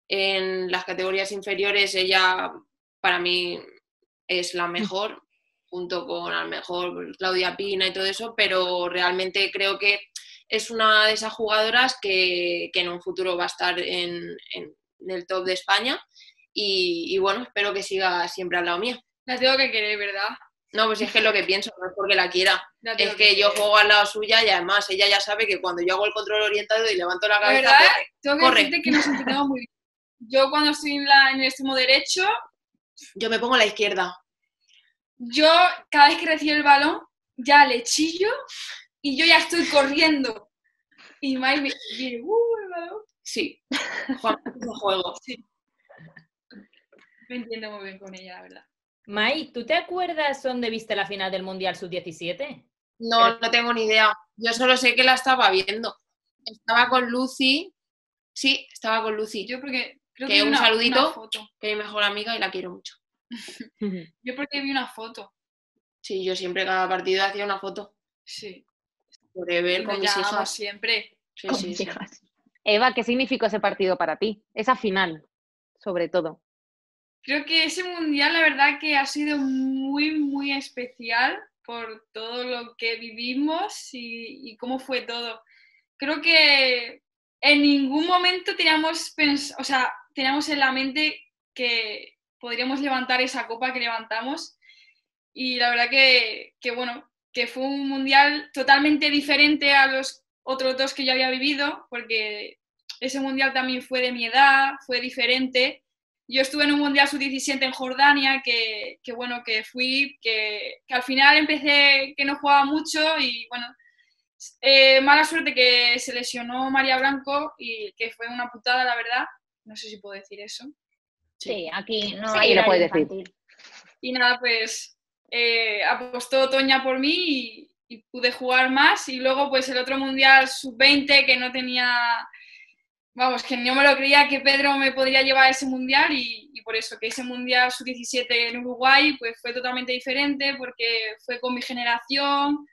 Speaker 2: En las categorías inferiores ella para mí es la mejor junto con a lo mejor pues, Claudia Pina y todo eso, pero realmente creo que es una de esas jugadoras que, que en un futuro va a estar en, en el top de España y, y bueno, espero que siga siempre al lado mío.
Speaker 3: La tengo que querer, ¿verdad?
Speaker 2: No, pues es que es lo que pienso, no es porque la quiera.
Speaker 3: La tengo
Speaker 2: Es que yo
Speaker 3: querer.
Speaker 2: juego al lado suya y además ella ya sabe que cuando yo hago el control orientado y levanto la
Speaker 3: La
Speaker 2: cabeza,
Speaker 3: verdad,
Speaker 2: corre,
Speaker 3: tengo que
Speaker 2: corre.
Speaker 3: decirte que nos entendemos muy bien. Yo cuando estoy en, la, en el extremo derecho,
Speaker 2: Yo me pongo a la izquierda.
Speaker 3: yo cada vez que recibo el balón, ya le chillo y yo ya estoy corriendo. Y Mai me viene, ¡uh, el balón!
Speaker 2: Sí, Juan, no juego.
Speaker 3: Sí. Me entiendo muy bien con ella, la verdad.
Speaker 5: Mai, ¿tú te acuerdas dónde viste la final del Mundial sub diecisiete?
Speaker 2: No, no tengo ni idea. Yo solo sé que la estaba viendo. Estaba con Lucy. Sí, estaba con Lucy.
Speaker 3: Yo porque creo
Speaker 2: Que
Speaker 3: que vi
Speaker 2: un
Speaker 3: una,
Speaker 2: saludito.
Speaker 3: una foto.
Speaker 2: Que es mi mejor amiga y la quiero mucho.
Speaker 3: Yo porque vi una foto.
Speaker 2: Sí, yo siempre cada partido hacía una foto.
Speaker 3: Sí.
Speaker 2: Por ver
Speaker 3: Y
Speaker 2: con
Speaker 3: nos
Speaker 2: mis
Speaker 3: llamamos
Speaker 2: hijas.
Speaker 3: siempre.
Speaker 2: Sí,
Speaker 4: Con
Speaker 2: sí,
Speaker 4: mis
Speaker 2: sí.
Speaker 4: hijas. Eva, ¿qué significó ese partido para ti? Esa final, sobre todo.
Speaker 3: Creo que ese mundial, la verdad, que ha sido muy, muy especial por todo lo que vivimos y, y cómo fue todo. Creo que en ningún momento teníamos, pens- o sea, teníamos en la mente que podríamos levantar esa copa que levantamos. Y la verdad que, que, bueno, que fue un mundial totalmente diferente a los otros dos que yo había vivido, porque ese mundial también fue de mi edad, fue diferente. Yo estuve en un mundial sub diecisiete en Jordania, que, que bueno, que fui, que, que al final empecé que no jugaba mucho y bueno, eh, mala suerte que se lesionó María Blanco y que fue una putada, la verdad. No sé si puedo decir eso.
Speaker 6: Sí, aquí no
Speaker 4: Sí,
Speaker 6: hay
Speaker 4: lo
Speaker 6: horario
Speaker 4: puedes decir.
Speaker 6: infantil.
Speaker 3: Y nada, pues eh, apostó Toña por mí y, y pude jugar más. Y luego pues el otro mundial sub veinte que no tenía, vamos, que no me lo creía que Pedro me podría llevar a ese mundial y, y por eso que ese mundial sub diecisiete en Uruguay pues fue totalmente diferente porque fue con mi generación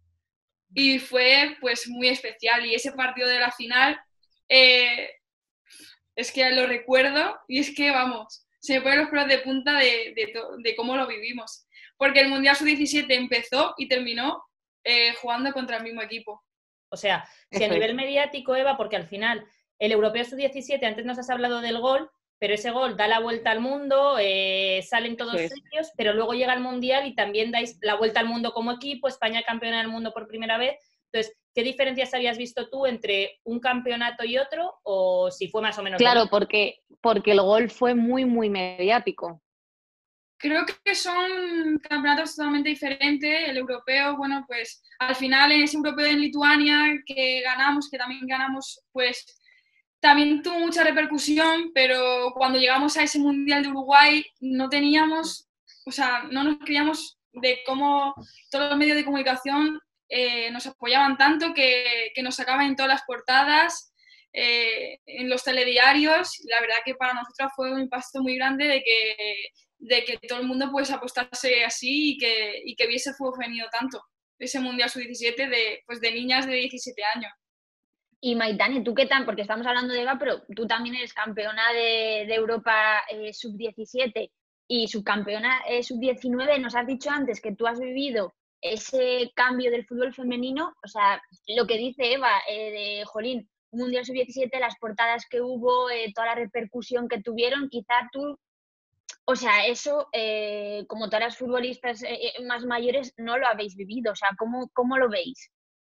Speaker 3: y fue pues muy especial. Y ese partido de la final eh, es que lo recuerdo y es que, vamos, se me ponen los pelos de punta de, de, to- de cómo lo vivimos. Porque el Mundial sub diecisiete empezó y terminó eh, jugando contra el mismo equipo.
Speaker 5: O sea, si a
Speaker 4: Eso
Speaker 5: nivel
Speaker 4: es.
Speaker 5: mediático, Eva, porque al final el Europeo sub diecisiete, antes nos has hablado del gol, pero ese gol da la vuelta al mundo, eh, salen todos
Speaker 4: Eso es.
Speaker 5: ellos, pero luego llega el Mundial y también dais la vuelta al mundo como equipo, España campeona del mundo por primera vez. Entonces, ¿qué diferencias habías visto tú entre un campeonato y otro? O si fue más o menos... lo
Speaker 4: Claro,
Speaker 5: mismo?
Speaker 4: porque, porque el gol fue muy, muy mediático.
Speaker 3: Creo que son campeonatos totalmente diferentes. El europeo, bueno, pues al final en ese europeo en Lituania que ganamos, que también ganamos, pues también tuvo mucha repercusión, pero cuando llegamos a ese Mundial de Uruguay no teníamos, o sea, no nos creíamos de cómo todos los medios de comunicación eh, nos apoyaban tanto que, que nos sacaban en todas las portadas, eh, en los telediarios. La verdad que para nosotros fue un impacto muy grande de que, de que todo el mundo pues apostase así y que, y que viese fútbol femenino tanto. Ese Mundial sub diecisiete de, pues, de niñas de diecisiete años.
Speaker 6: Y Maitane, ¿tú qué tal? Porque estamos hablando de Eva, pero tú también eres campeona de, de Europa eh, sub diecisiete y subcampeona eh, sub diecinueve. Nos has dicho antes que tú has vivido ese cambio del fútbol femenino. O sea, lo que dice Eva, eh, de Jolín, Mundial sub diecisiete, las portadas que hubo, eh, toda la repercusión que tuvieron, quizá tú, o sea, eso, eh, como todas las futbolistas eh, más mayores, no lo habéis vivido. O sea, ¿cómo, cómo lo veis?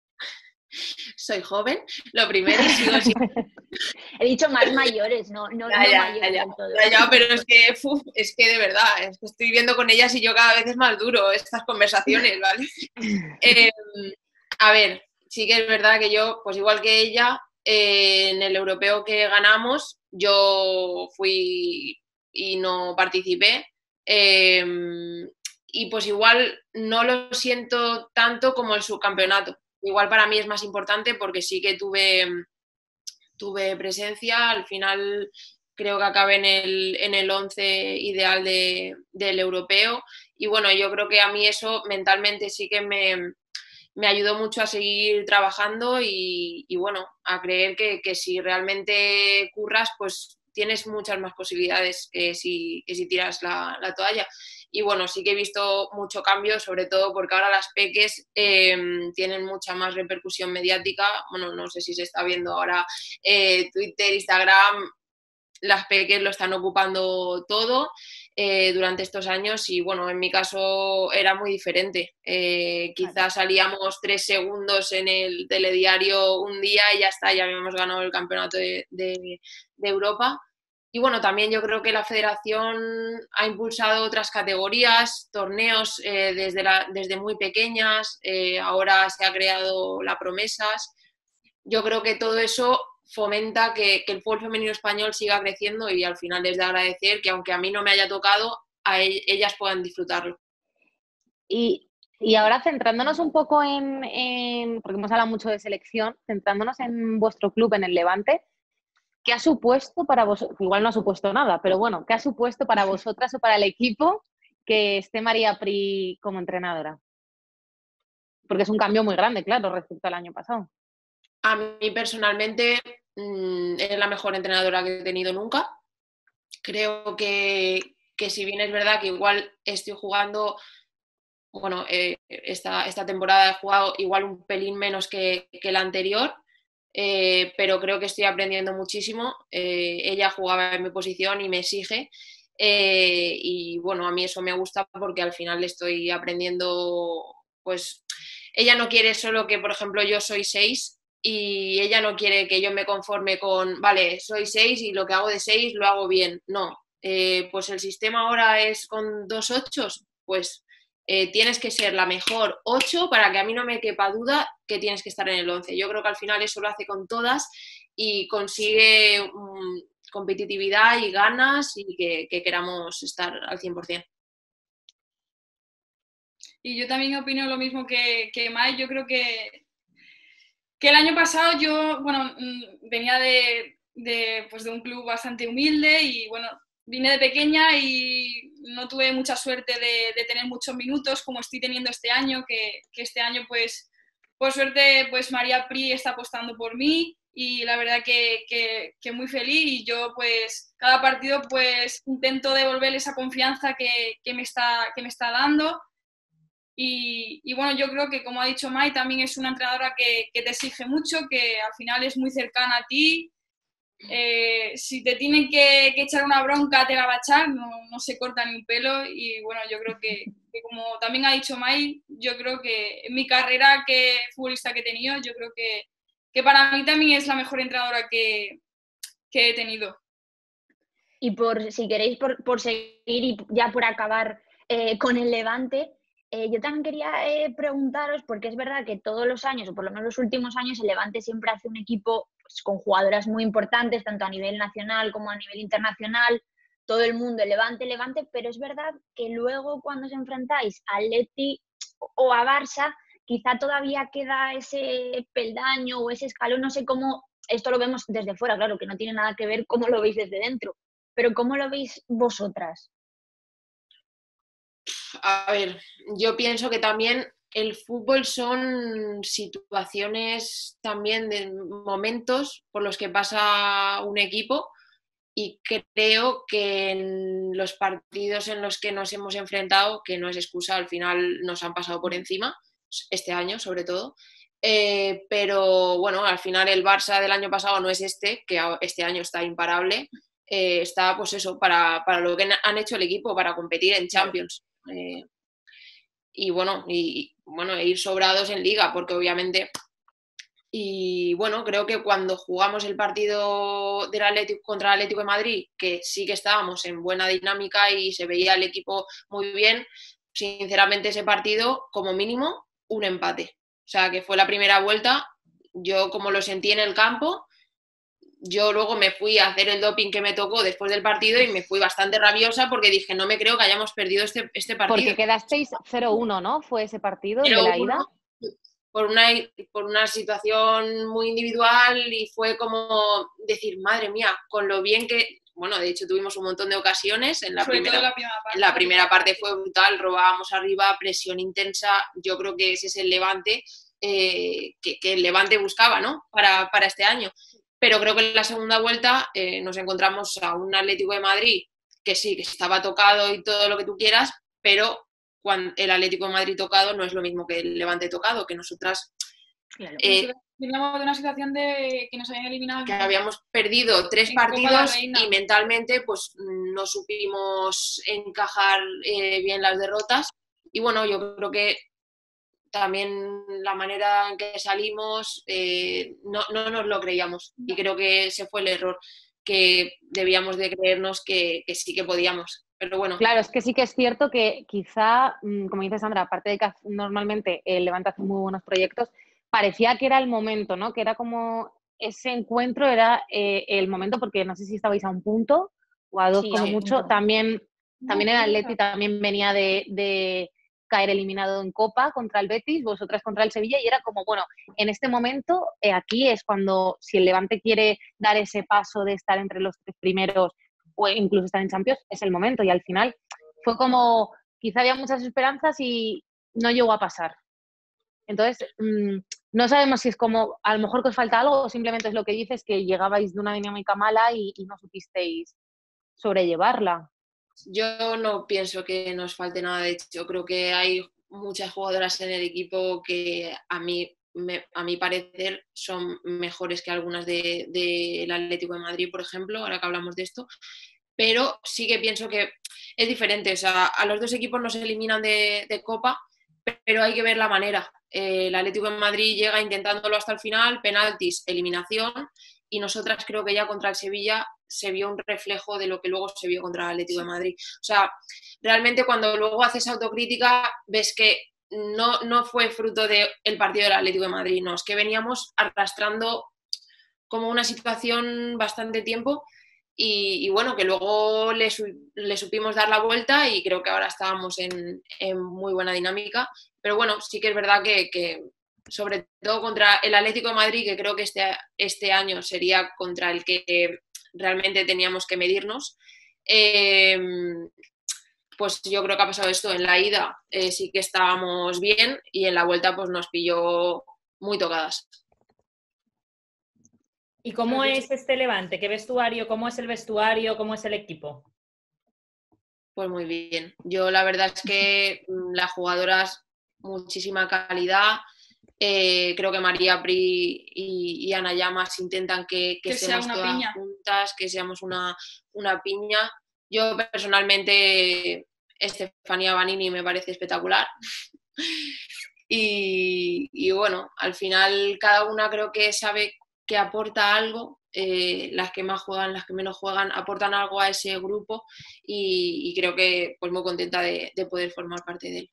Speaker 2: Soy joven, lo primero y sigo siendo...
Speaker 6: He dicho más mayores, no, no,
Speaker 2: Ya,
Speaker 6: no
Speaker 2: ya,
Speaker 6: mayores
Speaker 2: ya,
Speaker 6: del todo.
Speaker 2: ya, ya, pero es que, uf, es que de verdad, es que estoy viviendo con ellas y yo cada vez es más duro estas conversaciones, ¿vale? Eh, a ver, sí que es verdad que yo, pues igual que ella, eh, en el europeo que ganamos, yo fui y no participé. eh, y pues igual no lo siento tanto como el subcampeonato. Igual para mí es más importante porque sí que tuve, tuve presencia. Al final creo que acabé en el, en el once ideal de, del europeo. Y bueno, yo creo que a mí eso mentalmente sí que me, me ayudó mucho a seguir trabajando y, y bueno, a creer que, que si realmente curras, pues tienes muchas más posibilidades que si, que si tiras la, la toalla. y bueno, sí que he visto mucho cambio, sobre todo porque ahora las peques eh, tienen mucha más repercusión mediática. Bueno, no sé si se está viendo ahora eh, Twitter, Instagram, las peques lo están ocupando todo eh, durante estos años y bueno, en mi caso era muy diferente. Eh, quizás salíamos tres segundos en el telediario un día y ya está, ya habíamos ganado el campeonato de, de, de Europa. Y bueno, también yo creo que la federación ha impulsado otras categorías, torneos eh, desde, la, desde muy pequeñas, eh, ahora se ha creado la Promesas. Yo creo que todo eso fomenta que, que el fútbol femenino español siga creciendo y al final es de agradecer que aunque a mí no me haya tocado, a ellas puedan disfrutarlo.
Speaker 4: Y, y ahora centrándonos un poco en, en, porque hemos hablado mucho de selección, centrándonos en vuestro club, en el Levante, ¿qué ha supuesto para vosotros? Igual no ha supuesto nada, pero bueno, ¿qué ha supuesto para vosotras o para el equipo que esté María Pri como entrenadora? Porque es un cambio muy grande, claro, respecto al año pasado.
Speaker 2: A mí personalmente mmm, es la mejor entrenadora que he tenido nunca. Creo que, que si bien es verdad que igual estoy jugando, bueno, eh, esta, esta temporada he jugado igual un pelín menos que, que la anterior, eh, pero creo que estoy aprendiendo muchísimo. Eh, ella jugaba en mi posición y me exige. Eh, y bueno, a mí eso me gusta porque al final estoy aprendiendo, pues ella no quiere solo que, por ejemplo, yo soy seis y ella no quiere que yo me conforme con, vale, soy seis y lo que hago de seis lo hago bien. No, eh, pues el sistema ahora es con dos ochos, pues eh, tienes que ser la mejor ocho para que a mí no me quepa duda que tienes que estar en el once. Yo creo que al final eso lo hace con todas y consigue um, competitividad y ganas y que, que queramos estar al cien por ciento.
Speaker 3: Y yo también opino lo mismo que, que Mai. Yo creo que, que el año pasado yo, bueno, venía de, de, pues de un club bastante humilde y, bueno, vine de pequeña y no tuve mucha suerte de, de tener muchos minutos como estoy teniendo este año, que, que este año, pues, por suerte, pues María Pri está apostando por mí y la verdad que, que, que muy feliz y yo, pues, cada partido, pues, intento devolver esa confianza que, que, me, está, que me está dando. Y, y bueno, yo creo que, como ha dicho Mai, también es una entrenadora que, que te exige mucho, que al final es muy cercana a ti. Eh, si te tienen que, que echar una bronca, te la va a echar, no, no se corta ni un pelo. Y bueno, yo creo que, que, como también ha dicho Mai, yo creo que en mi carrera que futbolista que he tenido, yo creo que, que para mí también es la mejor entrenadora que, que he tenido.
Speaker 6: Y por si queréis, por, por seguir y ya por acabar eh, con el Levante, Eh, yo también quería eh, preguntaros, porque es verdad que todos los años, o por lo menos los últimos años, el Levante siempre hace un equipo pues, con jugadoras muy importantes, tanto a nivel nacional como a nivel internacional, todo el mundo, Levante, Levante, pero es verdad que luego cuando os enfrentáis a Atleti o a Barça, quizá todavía queda ese peldaño o ese escalón, no sé cómo, esto lo vemos desde fuera, claro, que no tiene nada que ver cómo lo veis desde dentro, pero ¿cómo lo veis vosotras?
Speaker 2: A ver, yo pienso que también el fútbol son situaciones también de momentos por los que pasa un equipo y creo que en los partidos en los que nos hemos enfrentado, que no es excusa, al final nos han pasado por encima, este año sobre todo, eh, pero bueno, al final el Barça del año pasado no es este, que este año está imparable, eh, está pues eso, para, para lo que han hecho el equipo, para competir en Champions. Eh, y bueno, y bueno, e ir sobrados en Liga, porque obviamente, y bueno, creo que cuando jugamos el partido del Atlético contra el Atlético de Madrid, que sí que estábamos en buena dinámica y se veía el equipo muy bien, sinceramente ese partido, como mínimo, un empate. O sea, que fue la primera vuelta, yo como lo sentí en el campo, yo luego me fui a hacer el doping que me tocó después del partido y me fui bastante rabiosa porque dije, no me creo que hayamos perdido este, este partido.
Speaker 4: Porque quedasteis cero uno, ¿no? Fue ese partido, el de la ida.
Speaker 2: Por una, por una situación muy individual y fue como decir, madre mía, con lo bien que... Bueno, de hecho tuvimos un montón de ocasiones. En la, primera,
Speaker 3: la primera parte.
Speaker 2: En la primera parte fue brutal, robábamos arriba, presión intensa. Yo creo que ese es el Levante eh, que, que el Levante buscaba, ¿no? Para, para este año. Pero creo que en la segunda vuelta eh, nos encontramos a un Atlético de Madrid que sí, que estaba tocado y todo lo que tú quieras, pero cuando el Atlético de Madrid tocado no es lo mismo que el Levante tocado, que nosotras
Speaker 6: Claro.
Speaker 2: eh,
Speaker 3: Nosotros veníamos de una situación de que nos habían eliminado.
Speaker 2: que habíamos perdido tres
Speaker 3: En Copa de la
Speaker 2: partidos
Speaker 3: Reina.
Speaker 2: y mentalmente pues no supimos encajar eh, bien las derrotas. Y bueno, yo creo que también la manera en que salimos eh, no, no nos lo creíamos y creo que ese fue el error, que debíamos de creernos que, que sí que podíamos. Pero bueno,
Speaker 4: Claro, es que sí que es cierto que quizá, mm, como dice Sandra, aparte de que hace- normalmente el Levante hace muy buenos proyectos, parecía que era el momento, ¿no? Que era como ese encuentro era eh, el momento, porque no sé si estabais a un punto o a dos
Speaker 6: Sí,
Speaker 4: como
Speaker 6: a un
Speaker 4: mucho.
Speaker 6: punto.
Speaker 4: También, también el
Speaker 3: No,
Speaker 4: Atleti también venía de, de caer eliminado en Copa contra el Betis, vosotras contra el Sevilla, y era como, bueno, en este momento, eh, aquí es cuando, si el Levante quiere dar ese paso de estar entre los tres primeros o incluso estar en Champions, es el momento. Y al final fue como, quizá había muchas esperanzas y no llegó a pasar. Entonces, mmm, no sabemos si es como, a lo mejor que os falta algo o simplemente es lo que dices, que llegabais de una dinámica mala y, y no supisteis sobrellevarla.
Speaker 2: yo no pienso que nos falte nada. De hecho, creo que hay muchas jugadoras en el equipo que a mí, me, a mi parecer, son mejores que algunas del de, de Atlético de Madrid, por ejemplo, ahora que hablamos de esto. Pero sí que pienso que es diferente. O sea, a los dos equipos nos eliminan de, de Copa, pero hay que ver la manera. Eh, el Atlético de Madrid llega intentándolo hasta el final, penaltis, eliminación, y nosotras creo que ya contra el Sevilla se vio un reflejo de lo que luego se vio contra el Atlético de Madrid. O sea, realmente cuando luego haces autocrítica ves que no, no fue fruto del partido del Atlético de Madrid, no, es que veníamos arrastrando como una situación bastante tiempo y, y bueno, que luego le, le supimos dar la vuelta y creo que ahora estábamos en, en muy buena dinámica, pero bueno, sí que es verdad que, que sobre todo contra el Atlético de Madrid, que creo que este, este año sería contra el que realmente teníamos que medirnos, eh, pues yo creo que ha pasado esto. En la ida eh, sí que estábamos bien y en la vuelta pues nos pilló muy tocadas.
Speaker 5: ¿Y cómo es este Levante? ¿Qué vestuario? ¿Cómo es el vestuario? ¿Cómo es el equipo?
Speaker 2: Pues muy bien. Yo la verdad es que las jugadoras, muchísima calidad. Eh, creo que María Pri y, y Ana Llamas intentan que, que,
Speaker 3: que
Speaker 2: estemos
Speaker 3: sea una
Speaker 2: todas
Speaker 3: piña.
Speaker 2: juntas, que seamos una, una piña. Yo personalmente, Estefanía Banini me parece espectacular. y, y bueno, al final cada una creo que sabe que aporta algo. Eh, las que más juegan, las que menos juegan, aportan algo a ese grupo y, y creo que pues muy contenta de, de poder formar parte de él.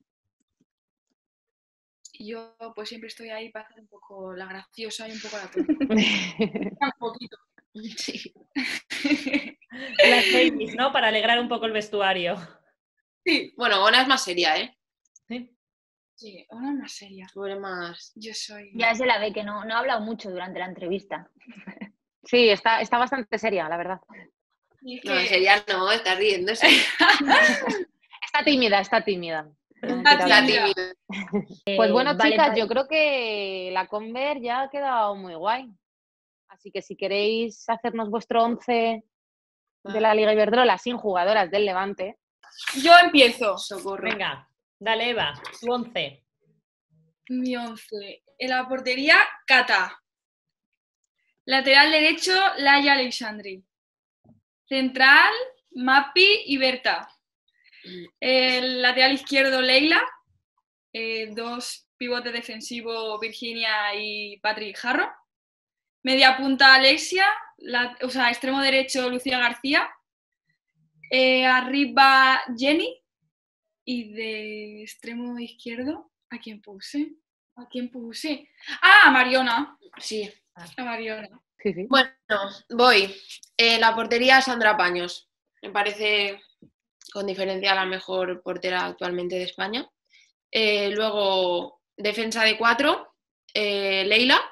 Speaker 3: Y yo pues siempre estoy ahí para hacer un poco la graciosa y un poco la tonta. Un poquito.
Speaker 2: Sí.
Speaker 5: Las babies, ¿no? Para alegrar un poco el vestuario.
Speaker 3: Sí.
Speaker 2: Bueno, Ona es más seria, ¿eh?
Speaker 5: Sí.
Speaker 3: Sí, una más seria.
Speaker 2: Tú eres más...
Speaker 3: Yo soy...
Speaker 6: Ya se la ve que no, no ha hablado mucho durante la entrevista.
Speaker 4: Sí, está, está bastante seria, la verdad.
Speaker 3: Y
Speaker 2: No,
Speaker 3: que...
Speaker 2: en serio no, está riéndose.
Speaker 4: Está tímida, está tímida. No,
Speaker 3: Está
Speaker 4: tira
Speaker 2: Está
Speaker 3: tímida.
Speaker 2: tímida.
Speaker 4: Pues bueno,
Speaker 6: Eh, vale,
Speaker 4: chicas,
Speaker 6: vale.
Speaker 4: yo creo que la Conver ya ha quedado muy guay. Así que si queréis hacernos vuestro once de la Liga Iberdrola sin jugadoras del Levante.
Speaker 3: Yo empiezo.
Speaker 2: Socorro.
Speaker 5: Venga, dale Eva, tu once.
Speaker 3: Mi once. En la portería, Cata. Lateral derecho, Laia Alexandri. Central, Mapi y Berta. El lateral izquierdo, Leila. Eh, dos pivotes defensivos, Virginia y Patrick Jarro. Media punta, Alexia. La, o sea, extremo derecho, Lucía García. Eh, arriba, Jenny. Y de extremo izquierdo, ¿a quién puse? ¿A quién puse? ¡Ah, a Mariona!
Speaker 2: Sí.
Speaker 3: A Mariona.
Speaker 4: Sí, sí.
Speaker 2: Bueno, voy. Eh, la portería, Sandra Paños. Me parece con diferencia la mejor portera actualmente de España. Eh, luego, defensa de cuatro, eh, Leila,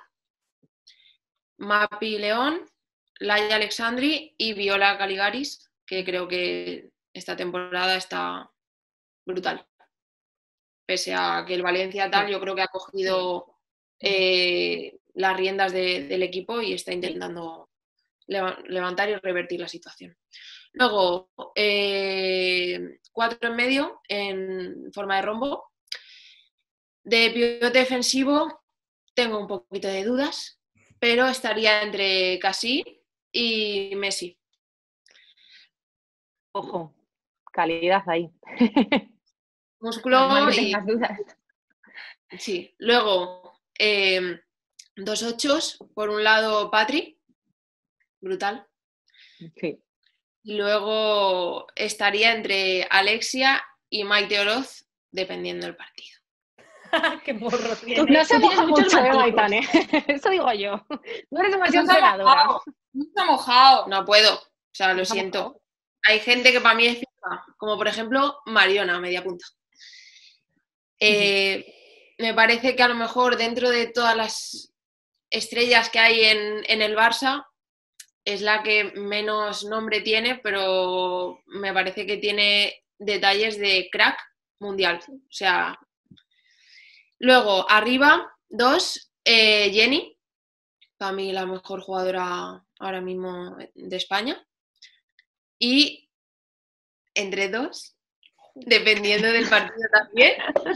Speaker 2: Mapi León, Laia Alexandri y Viola Caligaris, que creo que esta temporada está brutal. Pese a que el Valencia tal, yo creo que ha cogido eh, las riendas de, del equipo y está intentando levantar y revertir la situación. Luego, eh, cuatro en medio en forma de rombo. De pivote defensivo tengo un poquito de dudas, pero estaría entre Casí y Messi.
Speaker 4: Ojo, calidad ahí.
Speaker 2: Músculo
Speaker 6: Normal que
Speaker 2: y...
Speaker 6: tengas dudas.
Speaker 2: Sí. Luego, eh, dos ochos. Por un lado, Patri. Brutal.
Speaker 4: Sí.
Speaker 2: Y luego estaría entre Alexia y Maite Oroz, dependiendo del partido.
Speaker 5: ¡Qué morro
Speaker 6: Tú
Speaker 5: tiene!
Speaker 4: No se
Speaker 6: tienes
Speaker 4: moja
Speaker 6: muchos
Speaker 4: mucho, eh,
Speaker 6: matices.
Speaker 4: Maitane. Eso digo yo. No eres demasiado
Speaker 3: No se ha
Speaker 4: entrenadora.
Speaker 3: mojado. No se ha mojado.
Speaker 2: No puedo, o sea, lo
Speaker 4: No se ha
Speaker 2: siento.
Speaker 4: mojado.
Speaker 2: Hay gente que para mí es fija, como por ejemplo Mariona, media punta. Eh, me parece que a lo mejor dentro de todas las estrellas que hay en, en el Barça, es la que menos nombre tiene, pero me parece que tiene detalles de crack mundial. O sea, luego arriba, dos, eh, Jenny, para mí la mejor jugadora ahora mismo de España. Y entre dos, dependiendo del partido también,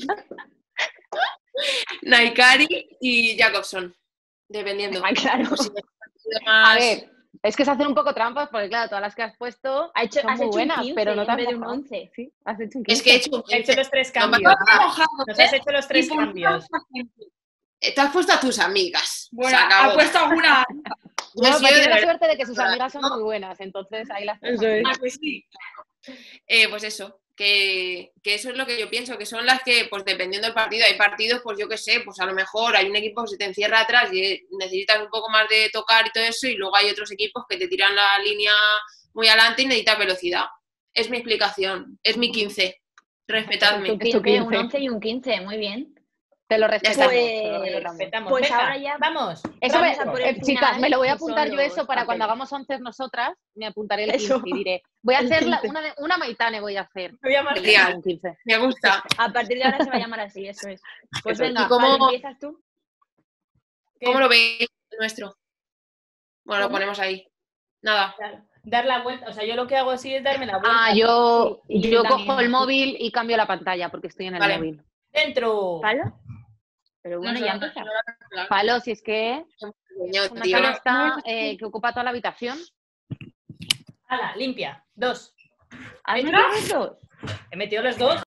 Speaker 2: Naikari y Jacobson, dependiendo.
Speaker 6: Ay, claro.
Speaker 2: Por si el partido
Speaker 4: A
Speaker 2: más-
Speaker 4: ver, es que es hacer un poco trampas, porque claro, todas las que has puesto
Speaker 6: Ha hecho,
Speaker 4: son
Speaker 6: has
Speaker 4: muy
Speaker 6: hecho
Speaker 4: buenas,
Speaker 6: un quince
Speaker 4: pero no te
Speaker 6: en
Speaker 4: has
Speaker 6: vez de un
Speaker 4: mojado.
Speaker 6: once.
Speaker 4: Sí, has hecho un
Speaker 2: Es
Speaker 4: quince.
Speaker 2: que he hecho un
Speaker 5: He hecho los tres
Speaker 2: No
Speaker 5: cambios.
Speaker 3: No se ha mojado.
Speaker 5: Nos has hecho los tres
Speaker 3: Y por
Speaker 5: cambios.
Speaker 3: mucha gente.
Speaker 2: Te has puesto a tus amigas.
Speaker 3: Bueno,
Speaker 2: Se acabó.
Speaker 3: ha puesto alguna.
Speaker 2: Yo he
Speaker 4: No,
Speaker 2: sido
Speaker 4: pero tiene
Speaker 2: de
Speaker 4: la
Speaker 2: verdad-
Speaker 4: suerte de que sus amigas son muy buenas, entonces ahí las
Speaker 6: Eso es.
Speaker 3: Ah, pues sí.
Speaker 2: Eh, pues eso, que, que eso es lo que yo pienso, que son las que, pues dependiendo del partido, hay partidos, pues yo qué sé, pues a lo mejor hay un equipo que se te encierra atrás y necesitas un poco más de tocar y todo eso, y luego hay otros equipos que te tiran la línea muy adelante y necesitas velocidad. Es mi explicación, es mi quince. Respetadme.
Speaker 6: Tu
Speaker 4: Es tu
Speaker 6: quince, un
Speaker 4: quince.
Speaker 6: once y un quince, muy bien.
Speaker 4: Te lo
Speaker 2: está.
Speaker 4: respetamos.
Speaker 6: Pues-
Speaker 4: te lo respetamos.
Speaker 5: Respetamos.
Speaker 6: Pues
Speaker 5: Venga,
Speaker 6: ahora ya
Speaker 5: vamos.
Speaker 4: Eso
Speaker 6: vamos
Speaker 4: me-
Speaker 6: a por
Speaker 4: eh,
Speaker 6: el
Speaker 4: chicas,
Speaker 6: final,
Speaker 4: me lo voy a
Speaker 6: que son
Speaker 4: apuntar yo eso
Speaker 6: los
Speaker 4: para cuando
Speaker 6: papeles.
Speaker 4: hagamos once nosotras, me apuntaré el quince
Speaker 6: Eso.
Speaker 4: y diré, voy a
Speaker 6: El
Speaker 4: hacer la-
Speaker 6: quince.
Speaker 4: una, de- una Maitane voy a hacer.
Speaker 5: Voy a marcar.
Speaker 2: Genial.
Speaker 4: Un quince.
Speaker 2: Me gusta.
Speaker 6: A partir de ahora se va a llamar así, eso es. Pues
Speaker 4: Eso es.
Speaker 6: venga,
Speaker 2: ¿Y cómo-
Speaker 6: Pablo, ¿empiezas tú?
Speaker 2: ¿Cómo lo veis el nuestro? Bueno, lo
Speaker 6: ¿Cómo?
Speaker 2: ponemos ahí. Nada.
Speaker 5: Claro. Dar la vuelta. O sea, yo lo que hago así es darme la vuelta.
Speaker 4: Ah, yo,
Speaker 6: Sí, y
Speaker 4: yo
Speaker 6: yo
Speaker 4: cojo
Speaker 6: también.
Speaker 4: el móvil y cambio la pantalla porque estoy en el
Speaker 2: Vale.
Speaker 4: móvil.
Speaker 5: Dentro.
Speaker 6: ¿Pablo? Pero bueno,
Speaker 2: No,
Speaker 6: ya
Speaker 2: no, no,
Speaker 6: empieza.
Speaker 2: no, no,
Speaker 4: Palo, si es que
Speaker 2: no,
Speaker 4: una
Speaker 2: tío.
Speaker 4: canasta eh, que ocupa toda la habitación.
Speaker 5: Hala, limpia. Dos.
Speaker 6: ¿Has metido los dos?
Speaker 5: He metido los dos.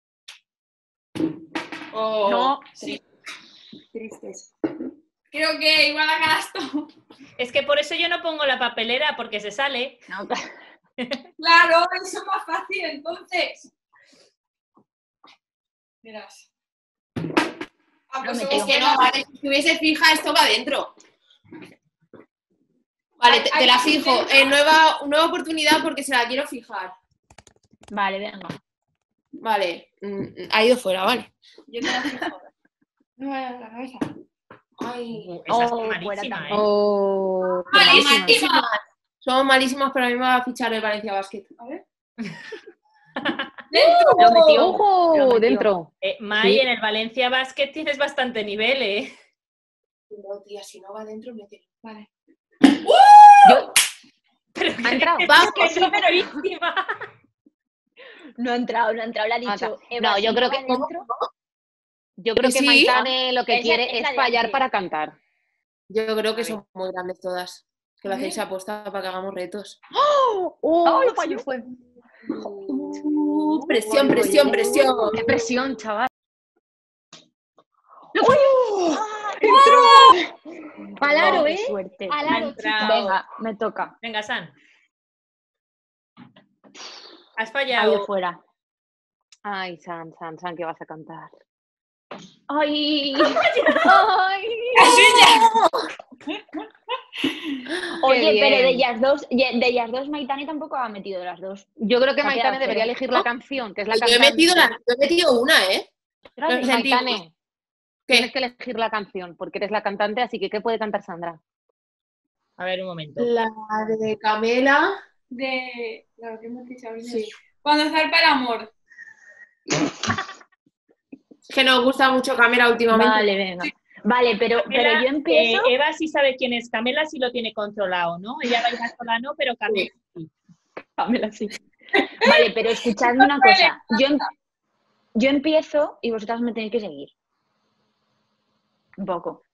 Speaker 2: Oh,
Speaker 6: No.
Speaker 2: sí.
Speaker 3: Tristes. Creo que igual a gasto.
Speaker 5: Es que por eso yo no pongo la papelera, porque se sale.
Speaker 6: No,
Speaker 3: Claro, eso es más fácil entonces. Verás. Ah, pues
Speaker 6: Lo
Speaker 3: es
Speaker 2: Es que
Speaker 3: que
Speaker 2: no, vale, si estuviese fija, esto va adentro. Vale, te, te la fijo. Eh, nueva, nueva oportunidad porque se la quiero fijar.
Speaker 6: Vale, venga.
Speaker 2: Vale, mm, ha ido fuera, vale.
Speaker 3: Yo te la fijo ahora. No me vayas la cabeza.
Speaker 2: Ay,
Speaker 5: Uh, esa
Speaker 6: Oh,
Speaker 5: está
Speaker 6: fuera
Speaker 5: malísima, ¿eh?
Speaker 6: también.
Speaker 4: Oh, qué
Speaker 2: Malísimas.
Speaker 4: malísima.
Speaker 2: Somos malísimas, pero a mí me va a fichar el Valencia Basket.
Speaker 3: A ver.
Speaker 6: Lo metió. Lo
Speaker 4: ¡Ojo!
Speaker 6: metió.
Speaker 4: Dentro.
Speaker 5: Eh, Mai,
Speaker 4: Sí.
Speaker 5: en el Valencia Basket tienes bastante nivel, ¿eh?
Speaker 2: No, tía, si no va adentro, me tiro.
Speaker 3: Vale.
Speaker 4: Yo-
Speaker 5: Pero
Speaker 4: ¿Ha entrado?
Speaker 5: que,
Speaker 2: Vamos.
Speaker 5: que soy feroísima.
Speaker 6: No ha entrado, no ha entrado. Le ha
Speaker 4: Ah,
Speaker 6: dicho.
Speaker 4: ta-
Speaker 6: Eva,
Speaker 4: no,
Speaker 6: si
Speaker 4: yo creo
Speaker 6: va
Speaker 4: que-
Speaker 6: dentro,
Speaker 4: Yo creo
Speaker 2: Que
Speaker 4: que
Speaker 2: sí.
Speaker 4: Maitane lo que
Speaker 6: Esa-
Speaker 4: quiere
Speaker 6: esa
Speaker 4: es
Speaker 6: de
Speaker 4: fallar
Speaker 6: antes.
Speaker 4: para cantar.
Speaker 2: Yo creo que
Speaker 5: A ver.
Speaker 2: son muy grandes todas. Que lo hacéis aposta para que hagamos retos.
Speaker 4: ¡Oh!
Speaker 6: Ay,
Speaker 4: no falló!
Speaker 6: sí fue.
Speaker 2: Uh, presión, presión, presión.
Speaker 4: ¡Qué presión, chaval!
Speaker 6: Al aro,
Speaker 5: No,
Speaker 6: ¿eh?
Speaker 5: qué
Speaker 6: Suerte.
Speaker 5: Ha
Speaker 6: Al aro, chica.
Speaker 5: entrado.
Speaker 6: Venga, me toca.
Speaker 5: Venga, San. Has
Speaker 6: Falló
Speaker 5: fallado.
Speaker 6: fuera.
Speaker 4: Ay, San, San, San, ¿qué vas a cantar?
Speaker 6: ¡Ay!
Speaker 4: ¡Ay!
Speaker 6: Oye,
Speaker 4: bien.
Speaker 6: pero de ellas dos, de ellas dos, Maitane tampoco ha metido las dos.
Speaker 4: Yo creo que
Speaker 6: Se ha
Speaker 4: Maitane
Speaker 6: quedado
Speaker 4: debería
Speaker 6: cero.
Speaker 4: elegir la canción, que es la
Speaker 2: Yo he
Speaker 4: cantante.
Speaker 2: metido, la, yo he metido una, ¿eh? Lo sentimos.
Speaker 4: Maitane, tienes
Speaker 2: ¿Qué?
Speaker 4: que elegir la canción, porque eres la cantante, así que ¿qué puede cantar Sandra?
Speaker 5: A ver, un momento.
Speaker 2: La de Camela.
Speaker 3: De. Claro, que hemos dicho ahorita.
Speaker 2: Sí.
Speaker 3: Cuando zarpa el amor.
Speaker 2: Que nos gusta mucho Camela últimamente.
Speaker 6: Vale, venga. Vale, pero, pero
Speaker 5: Camela,
Speaker 6: yo empiezo.
Speaker 5: eh, Eva sí sabe quién es Camela, sí lo tiene controlado, ¿no? Ella baila sola, no, pero Camela sí.
Speaker 6: Pamela, sí. Vale, pero escuchadme una cosa. Yo, em- yo empiezo y vosotras me tenéis que seguir. Un poco.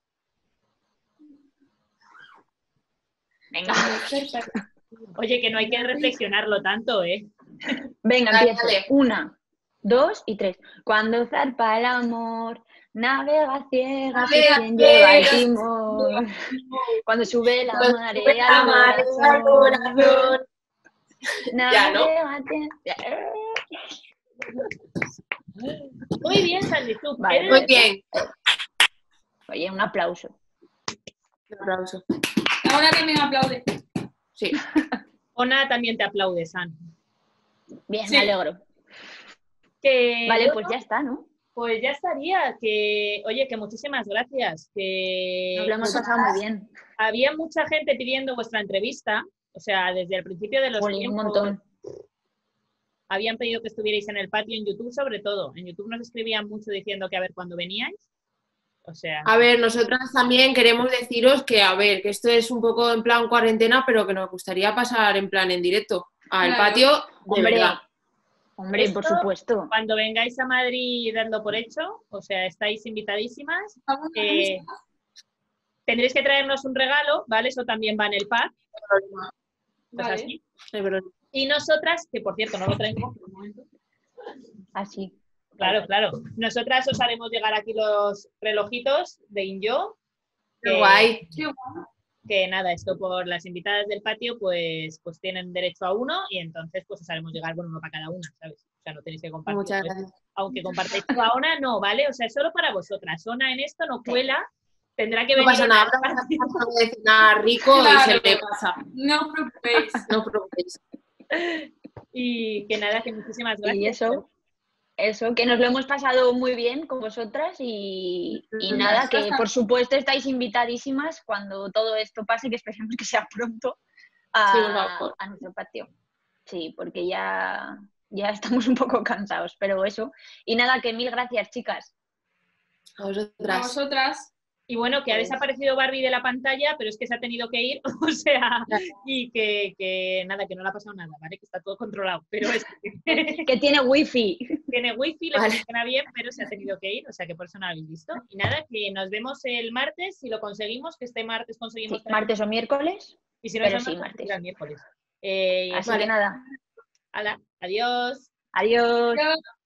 Speaker 6: Venga,
Speaker 5: Oye, que no hay que reflexionarlo tanto, ¿eh?
Speaker 6: venga,
Speaker 2: Dale,
Speaker 6: empiezo.
Speaker 2: dale.
Speaker 6: Una, dos y tres. Cuando zarpa el amor, navega ciega, sé
Speaker 2: Navega
Speaker 6: quién lleva el
Speaker 2: ciega,
Speaker 6: timón. Cuando sube la
Speaker 2: Cuando
Speaker 6: marea
Speaker 2: sube la
Speaker 6: al
Speaker 2: marea al
Speaker 6: corazón.
Speaker 2: corazón. Ya, ¿no?
Speaker 6: Navega ciega.
Speaker 5: Muy bien, Sandy, tú.
Speaker 6: Vale,
Speaker 5: Eres-
Speaker 2: Muy bien.
Speaker 6: Oye, un aplauso.
Speaker 2: Un aplauso.
Speaker 3: Ahora también aplaude.
Speaker 2: Sí.
Speaker 5: Ona también te aplaude, San.
Speaker 6: Bien,
Speaker 3: Sí.
Speaker 6: me alegro.
Speaker 5: Que,
Speaker 6: Vale,
Speaker 5: bueno,
Speaker 6: pues ya está, ¿no?
Speaker 5: pues ya estaría. Que, oye, que muchísimas gracias. Que
Speaker 6: Nos lo hemos pasado muy bien.
Speaker 5: había mucha gente pidiendo vuestra entrevista. O sea, desde el principio de los
Speaker 6: Jolín, un
Speaker 5: tiempos,
Speaker 6: montón.
Speaker 5: habían pedido que estuvierais en el patio, en YouTube sobre todo. En YouTube nos escribían mucho diciendo que a ver cuándo veníais. O sea,
Speaker 2: A ver, nosotras también queremos deciros que, a ver, que esto es un poco en plan cuarentena, pero que nos gustaría pasar en plan en directo al
Speaker 3: Claro.
Speaker 2: patio, de
Speaker 6: Hombre,
Speaker 2: verdad.
Speaker 6: hombre, por
Speaker 5: Esto-
Speaker 6: supuesto.
Speaker 5: cuando vengáis a Madrid dando por hecho, o sea, estáis invitadísimas. Eh, tendréis que traernos un regalo, ¿vale? Eso también va en el pack. Cosas
Speaker 3: Vale.
Speaker 5: así.
Speaker 2: De verdad.
Speaker 5: Y nosotras, que por cierto no lo traemos por un momento.
Speaker 6: Así.
Speaker 5: Claro, claro. Nosotras os haremos llegar aquí los relojitos de Inyo.
Speaker 2: Qué guay.
Speaker 5: Que nada, esto por las invitadas del patio, pues, pues tienen derecho a uno y entonces pues os haremos llegar, bueno, uno para cada una, ¿sabes? O sea, no tenéis que compartir.
Speaker 2: Muchas
Speaker 5: pues,
Speaker 2: gracias.
Speaker 5: aunque compartáis tú a Ona, no, ¿vale? O sea, es solo para vosotras. Ona en esto no cuela, tendrá que
Speaker 2: No
Speaker 5: venir
Speaker 2: pasa
Speaker 5: Ona
Speaker 2: nada,
Speaker 5: al
Speaker 2: ahora
Speaker 5: patio.
Speaker 2: vas a algo de cenar rico y
Speaker 3: Claro.
Speaker 2: se le pasa.
Speaker 3: No os preocupéis.
Speaker 2: No os preocupéis.
Speaker 5: Y que nada, que muchísimas gracias.
Speaker 6: Y eso, eso, que nos lo hemos pasado muy bien con vosotras y, y nada, que por supuesto estáis invitadísimas cuando todo esto pase, que esperemos que sea pronto, a,
Speaker 2: Sí, por favor.
Speaker 6: a nuestro patio. Sí, porque ya, ya estamos un poco cansados, pero eso. Y nada, que mil gracias, chicas.
Speaker 2: A
Speaker 3: A
Speaker 2: vosotras.
Speaker 3: vosotras.
Speaker 5: Y bueno, que ha
Speaker 6: Pues-
Speaker 5: desaparecido Barbie de la pantalla, pero es que se ha tenido que ir, o sea, y que, que nada, que no le ha pasado nada, ¿vale? Que está todo controlado, pero es que
Speaker 6: Que tiene wifi.
Speaker 5: tiene wifi, le
Speaker 2: Vale.
Speaker 5: funciona bien, pero se ha tenido que ir, o sea que por eso no lo habéis visto. Y nada, que nos vemos el martes, si lo conseguimos, que este martes conseguimos
Speaker 6: Sí,
Speaker 5: traer-
Speaker 6: martes o miércoles.
Speaker 5: y si no
Speaker 6: pero
Speaker 5: es el
Speaker 6: sí,
Speaker 5: martes,
Speaker 6: martes.
Speaker 5: será el miércoles. Eh, y
Speaker 6: Así
Speaker 5: eso,
Speaker 6: que nada.
Speaker 5: ala, adiós.
Speaker 6: Adiós.
Speaker 3: Adiós.